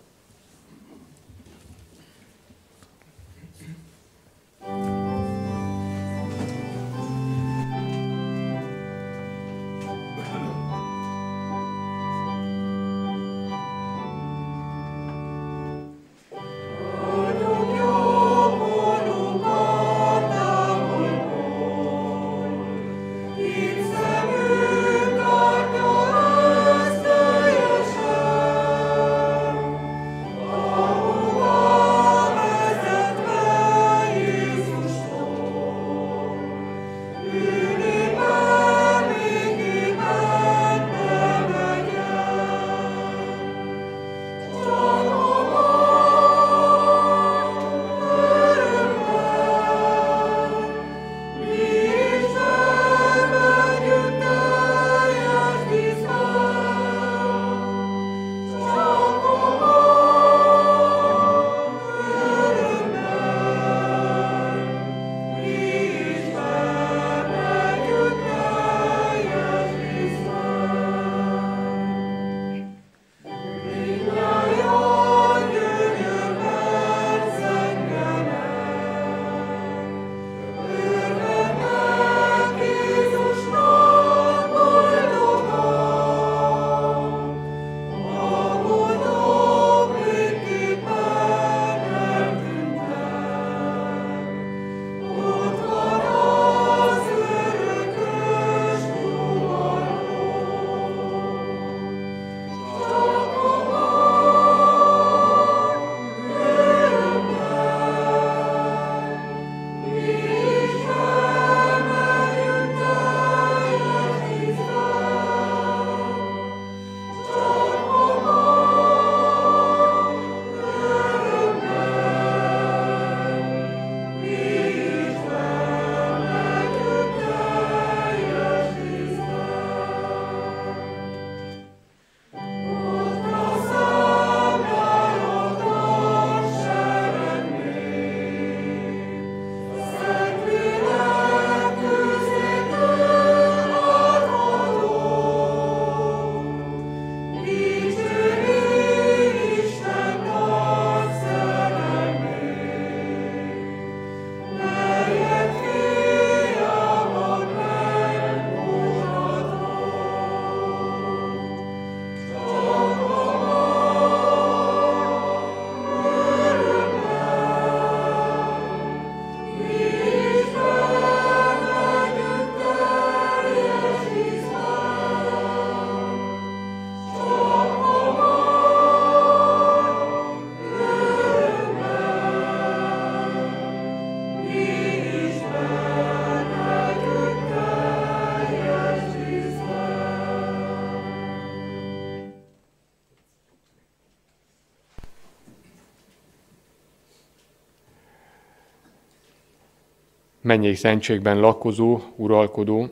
mennyei szentségben lakozó, uralkodó,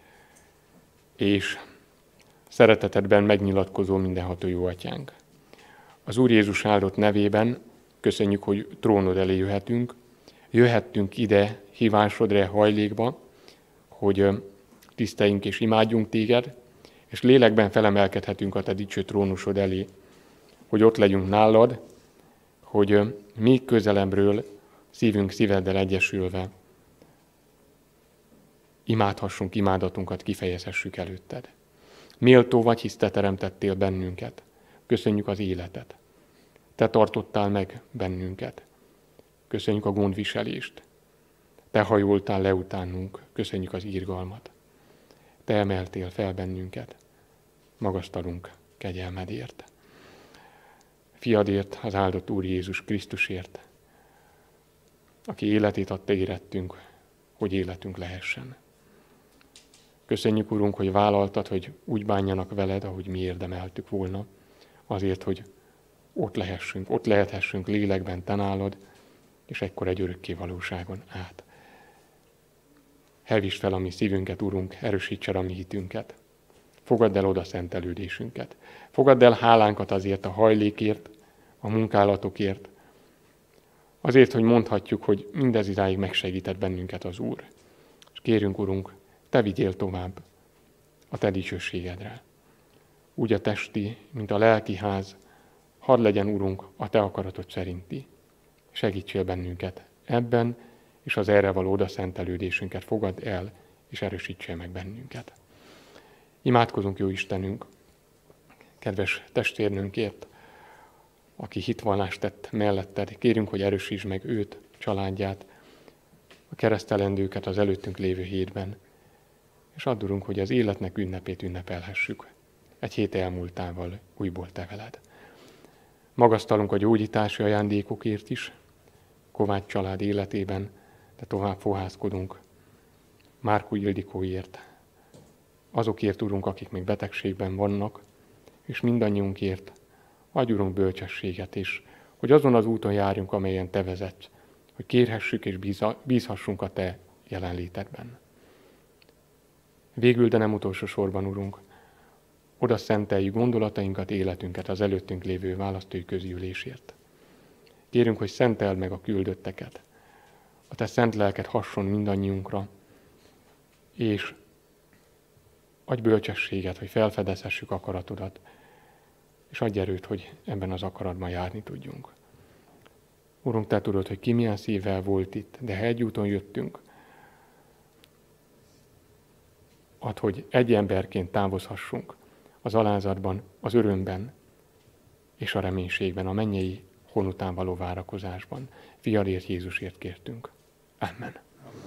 és szeretetedben megnyilatkozó mindenható jó atyánk. Az Úr Jézus áldott nevében köszönjük, hogy trónod elé jöhetünk. Jöhettünk ide hívásodra hajlékba, hogy tiszteljünk és imádjunk téged, és lélekben felemelkedhetünk a te dicső trónusod elé, hogy ott legyünk nálad, hogy még közelebbről szívünk szíveddel egyesülve imádhassunk, imádatunkat kifejezhessük előtted. Méltó vagy, hisz te teremtettél bennünket. Köszönjük az életet. Te tartottál meg bennünket. Köszönjük a gondviselést. Te hajoltál le utánunk. Köszönjük az irgalmat. Te emeltél fel bennünket. Magasztalunk kegyelmedért. Fiadért, az áldott Úr Jézus Krisztusért, aki életét adta érettünk, hogy életünk lehessen. Köszönjük, Urunk, hogy vállaltad, hogy úgy bánjanak veled, ahogy mi érdemeltük volna, azért, hogy ott lehessünk, ott lehethessünk lélekben te nálad, és ekkor egy örökké valóságon át. Hevítsd fel a mi szívünket, Urunk, erősíts el a mi hitünket. Fogadd el oda szentelődésünket. Fogadd el hálánkat azért a hajlékért, a munkálatokért, azért, hogy mondhatjuk, hogy mindez idáig megsegített bennünket az Úr. És kérünk, Urunk, te vigyél tovább a te dicsőségedre. Úgy a testi, mint a lelki ház, hadd legyen, Urunk, a te akaratod szerinti. Segítsél bennünket ebben, és az erre való odaszentelődésünket fogadd el, és erősítsél meg bennünket. Imádkozunk, jó Istenünk, kedves testvérnőnkért, aki hitvallást tett melletted. Kérünk, hogy erősítsd meg őt, családját, a keresztelendőket az előttünk lévő hétben, és add, Urunk, hogy az életnek ünnepét ünnepelhessük. Egy hét elmúltával újból te veled. Magasztalunk a gyógyítási ajándékokért is, Kovács család életében, de tovább fohászkodunk Márkó Ildikóért, azokért, Urunk, akik még betegségben vannak, és mindannyiunkért adj, Urunk, bölcsességet is, hogy azon az úton járjunk, amelyen te vezetsz, hogy kérhessük és bízhassunk a te jelenlétedben. Végül, de nem utolsó sorban, Urunk, oda szenteljük gondolatainkat, életünket az előttünk lévő választói közgyűlésért. Kérünk, hogy szenteld meg a küldötteket, a te szent lelked hasson mindannyiunkra, és adj bölcsességet, hogy felfedezhessük akaratodat, és adj erőt, hogy ebben az akaratban járni tudjunk. Urunk, te tudod, hogy ki milyen szívvel volt itt, de ha egy úton jöttünk, add, hogy egy emberként távozhassunk az alázatban, az örömben és a reménységben, a mennyei hon után való várakozásban. Fiadért, Jézusért kértünk. Amen.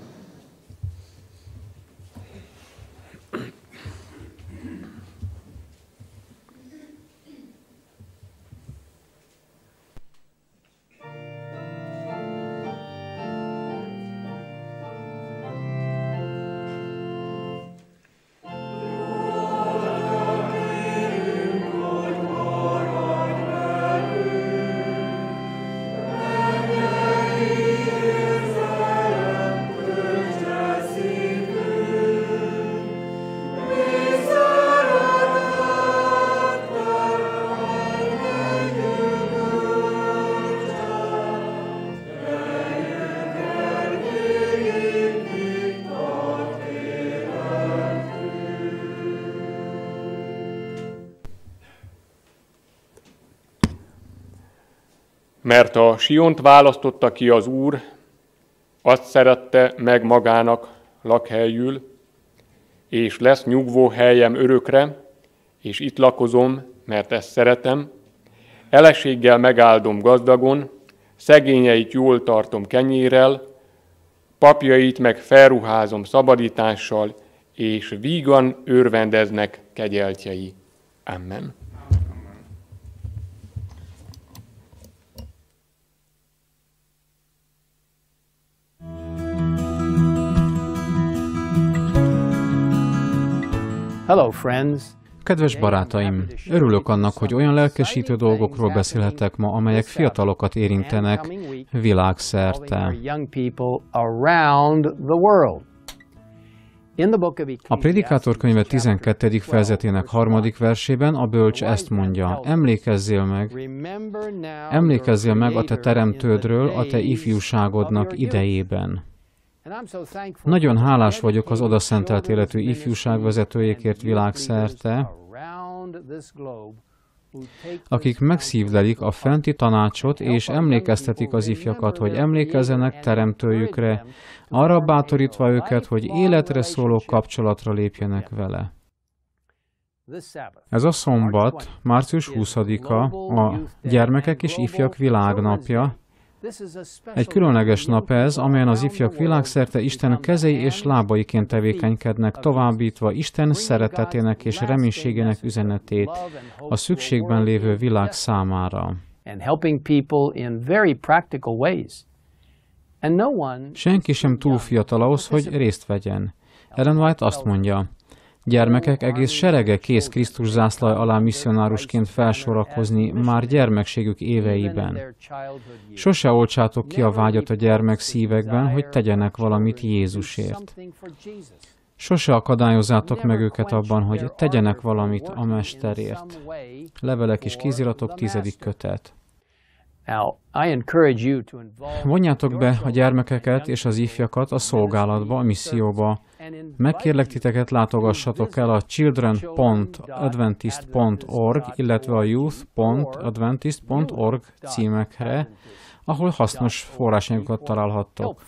Mert a Siont választotta ki az Úr, azt szerette meg magának lakhelyül, és lesz nyugvó helyem örökre, és itt lakozom, mert ezt szeretem. Eleséggel megáldom gazdagon, szegényeit jól tartom kenyérrel, papjait meg felruházom szabadítással, és vígan örvendeznek kegyeltjei. Amen. Hello, friends. Kedves barátaim, örülök annak, hogy olyan lelkesítő dolgokról beszélhetek ma, amelyek fiatalokat érintenek világszerte. A Prédikátor könyve tizenkettedik fejezetének harmadik versében a bölcs ezt mondja: Emlékezzél meg, emlékezzél meg a te teremtődről a te ifjúságodnak idejében. Nagyon hálás vagyok az odaszentelt életű ifjúságvezetőjékért világszerte, akik megszívlelik a fenti tanácsot, és emlékeztetik az ifjakat, hogy emlékezzenek teremtőjükre, arra bátorítva őket, hogy életre szóló kapcsolatra lépjenek vele. Ez a szombat, március huszadika, a Gyermekek és Ifjak Világnapja. Egy különleges nap ez, amelyen az ifjak világszerte Isten kezei és lábaiként tevékenykednek, továbbítva Isten szeretetének és reménységének üzenetét a szükségben lévő világ számára. Senki sem túl fiatal ahhoz, hogy részt vegyen. Ellen White azt mondja: gyermekek egész serege kész Krisztus zászlaj alá misszionárusként felsorakozni már gyermekségük éveiben. Sose oltsátok ki a vágyat a gyermek szívekben, hogy tegyenek valamit Jézusért. Sose akadályozzátok meg őket abban, hogy tegyenek valamit a Mesterért. Levelek és kéziratok, tizedik kötet. Vonjátok be a gyermekeket és az ifjakat a szolgálatba, a misszióba. Megkérlek titeket, látogassatok el a children pont adventist pont org, illetve a youth pont adventist pont org címekre, ahol hasznos forrásanyagokat találhattok.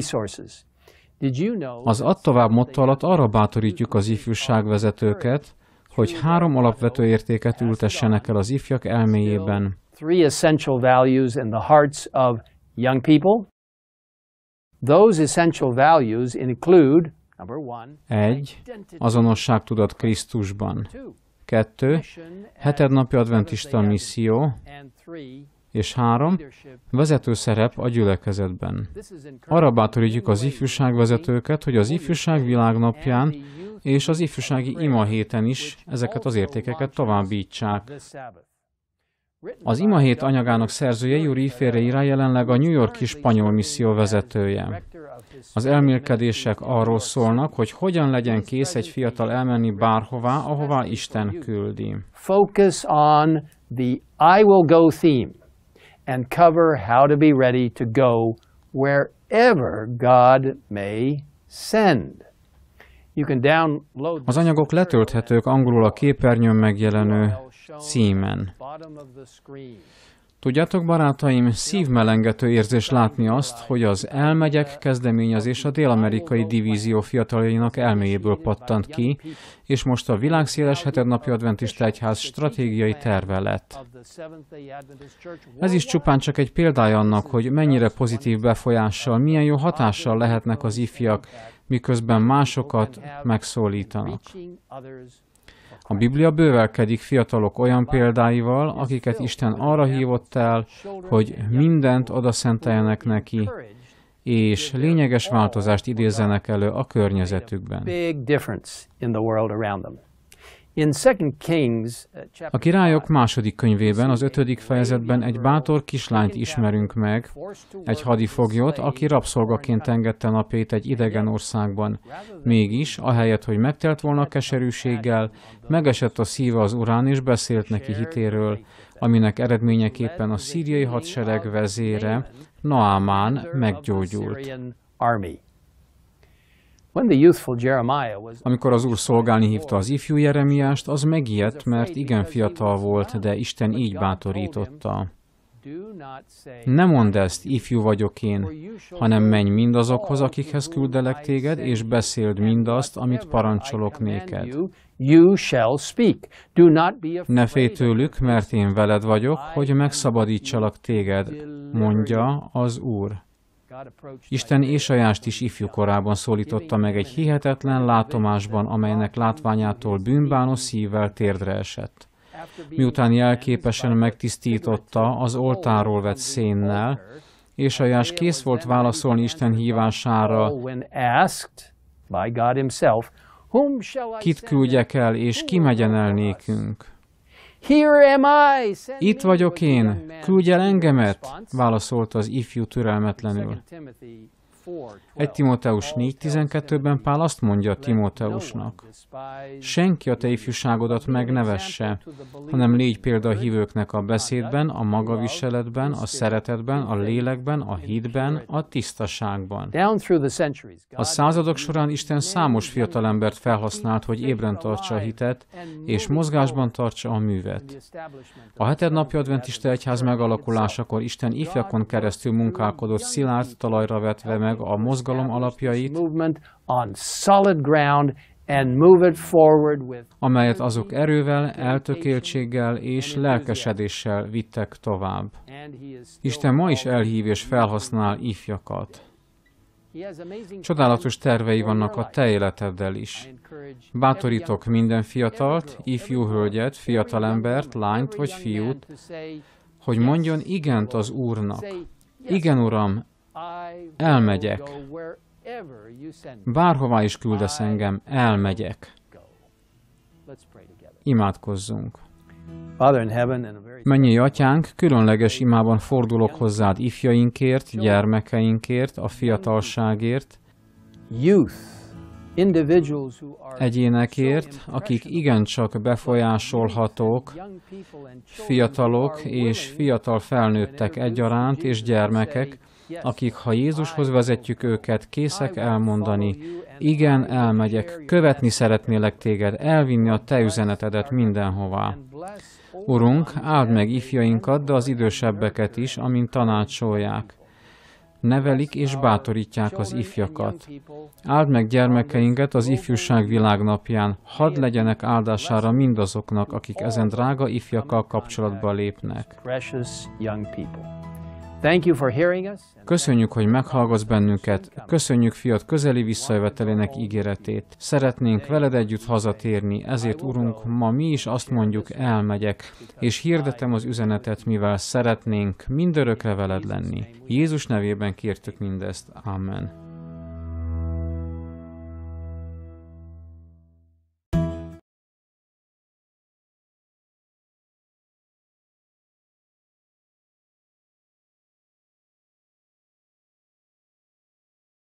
Az Add tovább motto alatt arra bátorítjuk az ifjúságvezetőket, hogy három alapvető értéket ültessenek el az ifjak elméjében. Three essential values in the hearts of young people. Those essential values include, number one, egy. Azonosságtudat Krisztusban. Kettő. Hetednapi adventista misszió. És három. Vezető szerep a gyülekezetben. Arra bátorítjuk az ifjúságvezetőket, hogy az ifjúság világnapján és az ifjúsági ima héten is ezeket az értékeket továbbítsák. Az imahét anyagának szerzője Yuri Ferreira jelenleg a New York-i spanyol misszió vezetője. Az elmélkedések arról szólnak, hogy hogyan legyen kész egy fiatal elmenni bárhová, ahová Isten küldi. Focus on the I will go theme and cover how to be ready to go wherever God may send. You can download Az anyagok letölthetők angolul a képernyőn megjelenő címen. Tudjátok, barátaim, szívmelengető érzés látni azt, hogy az Elmegyek kezdeményezés a dél-amerikai divízió fiataljainak elméjéből pattant ki, és most a világszéles hetednapi adventista egyház stratégiai terve lett. Ez is csupán csak egy példája annak, hogy mennyire pozitív befolyással, milyen jó hatással lehetnek az ifjak, miközben másokat megszólítanak. A Biblia bővelkedik fiatalok olyan példáival, akiket Isten arra hívott el, hogy mindent odaszenteljenek neki, és lényeges változást idézzenek elő a környezetükben. A Királyok második könyvében, az ötödik fejezetben egy bátor kislányt ismerünk meg, egy hadifoglyot, aki rabszolgaként engedte napjait egy idegen országban. Mégis, ahelyett, hogy megtelt volna keserűséggel, megesett a szíve az Urán, és beszélt neki hitéről, aminek eredményeképpen a szíriai hadsereg vezére, Naamán meggyógyult. Amikor az Úr szolgálni hívta az ifjú Jeremiást, az megijedt, mert igen fiatal volt, de Isten így bátorította. Ne mondd ezt, ifjú vagyok én, hanem menj mindazokhoz, akikhez küldelek téged, és beszéld mindazt, amit parancsolok néked. Ne félj tőlük, mert én veled vagyok, hogy megszabadítsalak téged, mondja az Úr. Isten Ésajást is ifjú korában szólította meg egy hihetetlen látomásban, amelynek látványától bűnbánó szívvel térdre esett. Miután jelképesen megtisztította az oltáról vett szénnel, Ésajás kész volt válaszolni Isten hívására, Whom shall I Kit send? küldjek el, és ki megyen el nékünk? Here am I, send Itt me, vagyok was the én, young man's küldj el eager engemet, response. válaszolt az ifjú türelmetlenül. Second Timothy four Egy twelve. Timóteus négy tizenkettőben Pál azt mondja Timóteusnak: senki a te ifjúságodat megnevesse, hanem légy példa a hívőknek a beszédben, a magaviseletben, a szeretetben, a lélekben, a hitben, a tisztaságban. Down through the centuries, A századok során Isten számos fiatalembert felhasznált, hogy ébren tartsa a hitet, és mozgásban tartsa a művet. A hetednapi adventista egyház megalakulásakor Isten ifjakon keresztül munkálkodott, szilárd talajra vetve meg a mozgalom alapjait, movement on solid ground and move it forward with amelyet azok erővel, eltökéltséggel és lelkesedéssel vittek tovább. and he is still Isten ma is called- elhív és felhasznál ifjakat. He has amazing Csodálatos plans tervei for vannak your a te life. életeddel I is. encourage Bátorítok every young minden person, every fiatalt, girl, ifjú every boy, hölgyet, every fiatalembert, young woman, lányt every vagy young man fiút, to say, hogy yes, mondjon igent az Lord. Úrnak. Say, yes, Igen, Uram, I will elmegyek. go wherever you send me. Bárhová is küldesz engem, elmegyek. Go. Let's pray together. Imádkozzunk. Father in heaven, and a very Mennyei Atyánk, különleges imában fordulok hozzád ifjainkért, gyermekeinkért, a fiatalságért, youth, individuals who are egyénekért, so akik impressionable, igencsak befolyásolhatók, young people and children fiatalok who are és willing fiatal felnőttek egyaránt, és gyermekek, akik, ha Jézushoz vezetjük őket, készek elmondani: igen, elmegyek, követni szeretnélek téged, elvinni a te üzenetedet mindenhová. Urunk, áld meg ifjainkat, de az idősebbeket is, amint tanácsolják. Nevelik és bátorítják az ifjakat. Áld meg gyermekeinket az ifjúság világnapján, hadd legyenek áldására mindazoknak, akik ezen drága ifjakkal kapcsolatba lépnek. precious young people. Thank you for hearing us. Köszönjük, hogy meghallgatsz bennünket, köszönjük fiat közeli visszajövetelének ígéretét. Szeretnénk veled együtt hazatérni, ezért Urunk, ma mi is azt mondjuk, elmegyek, és hirdetem az üzenetet, mivel szeretnénk mindörökre veled lenni. Jézus nevében kértük mindezt. Amen.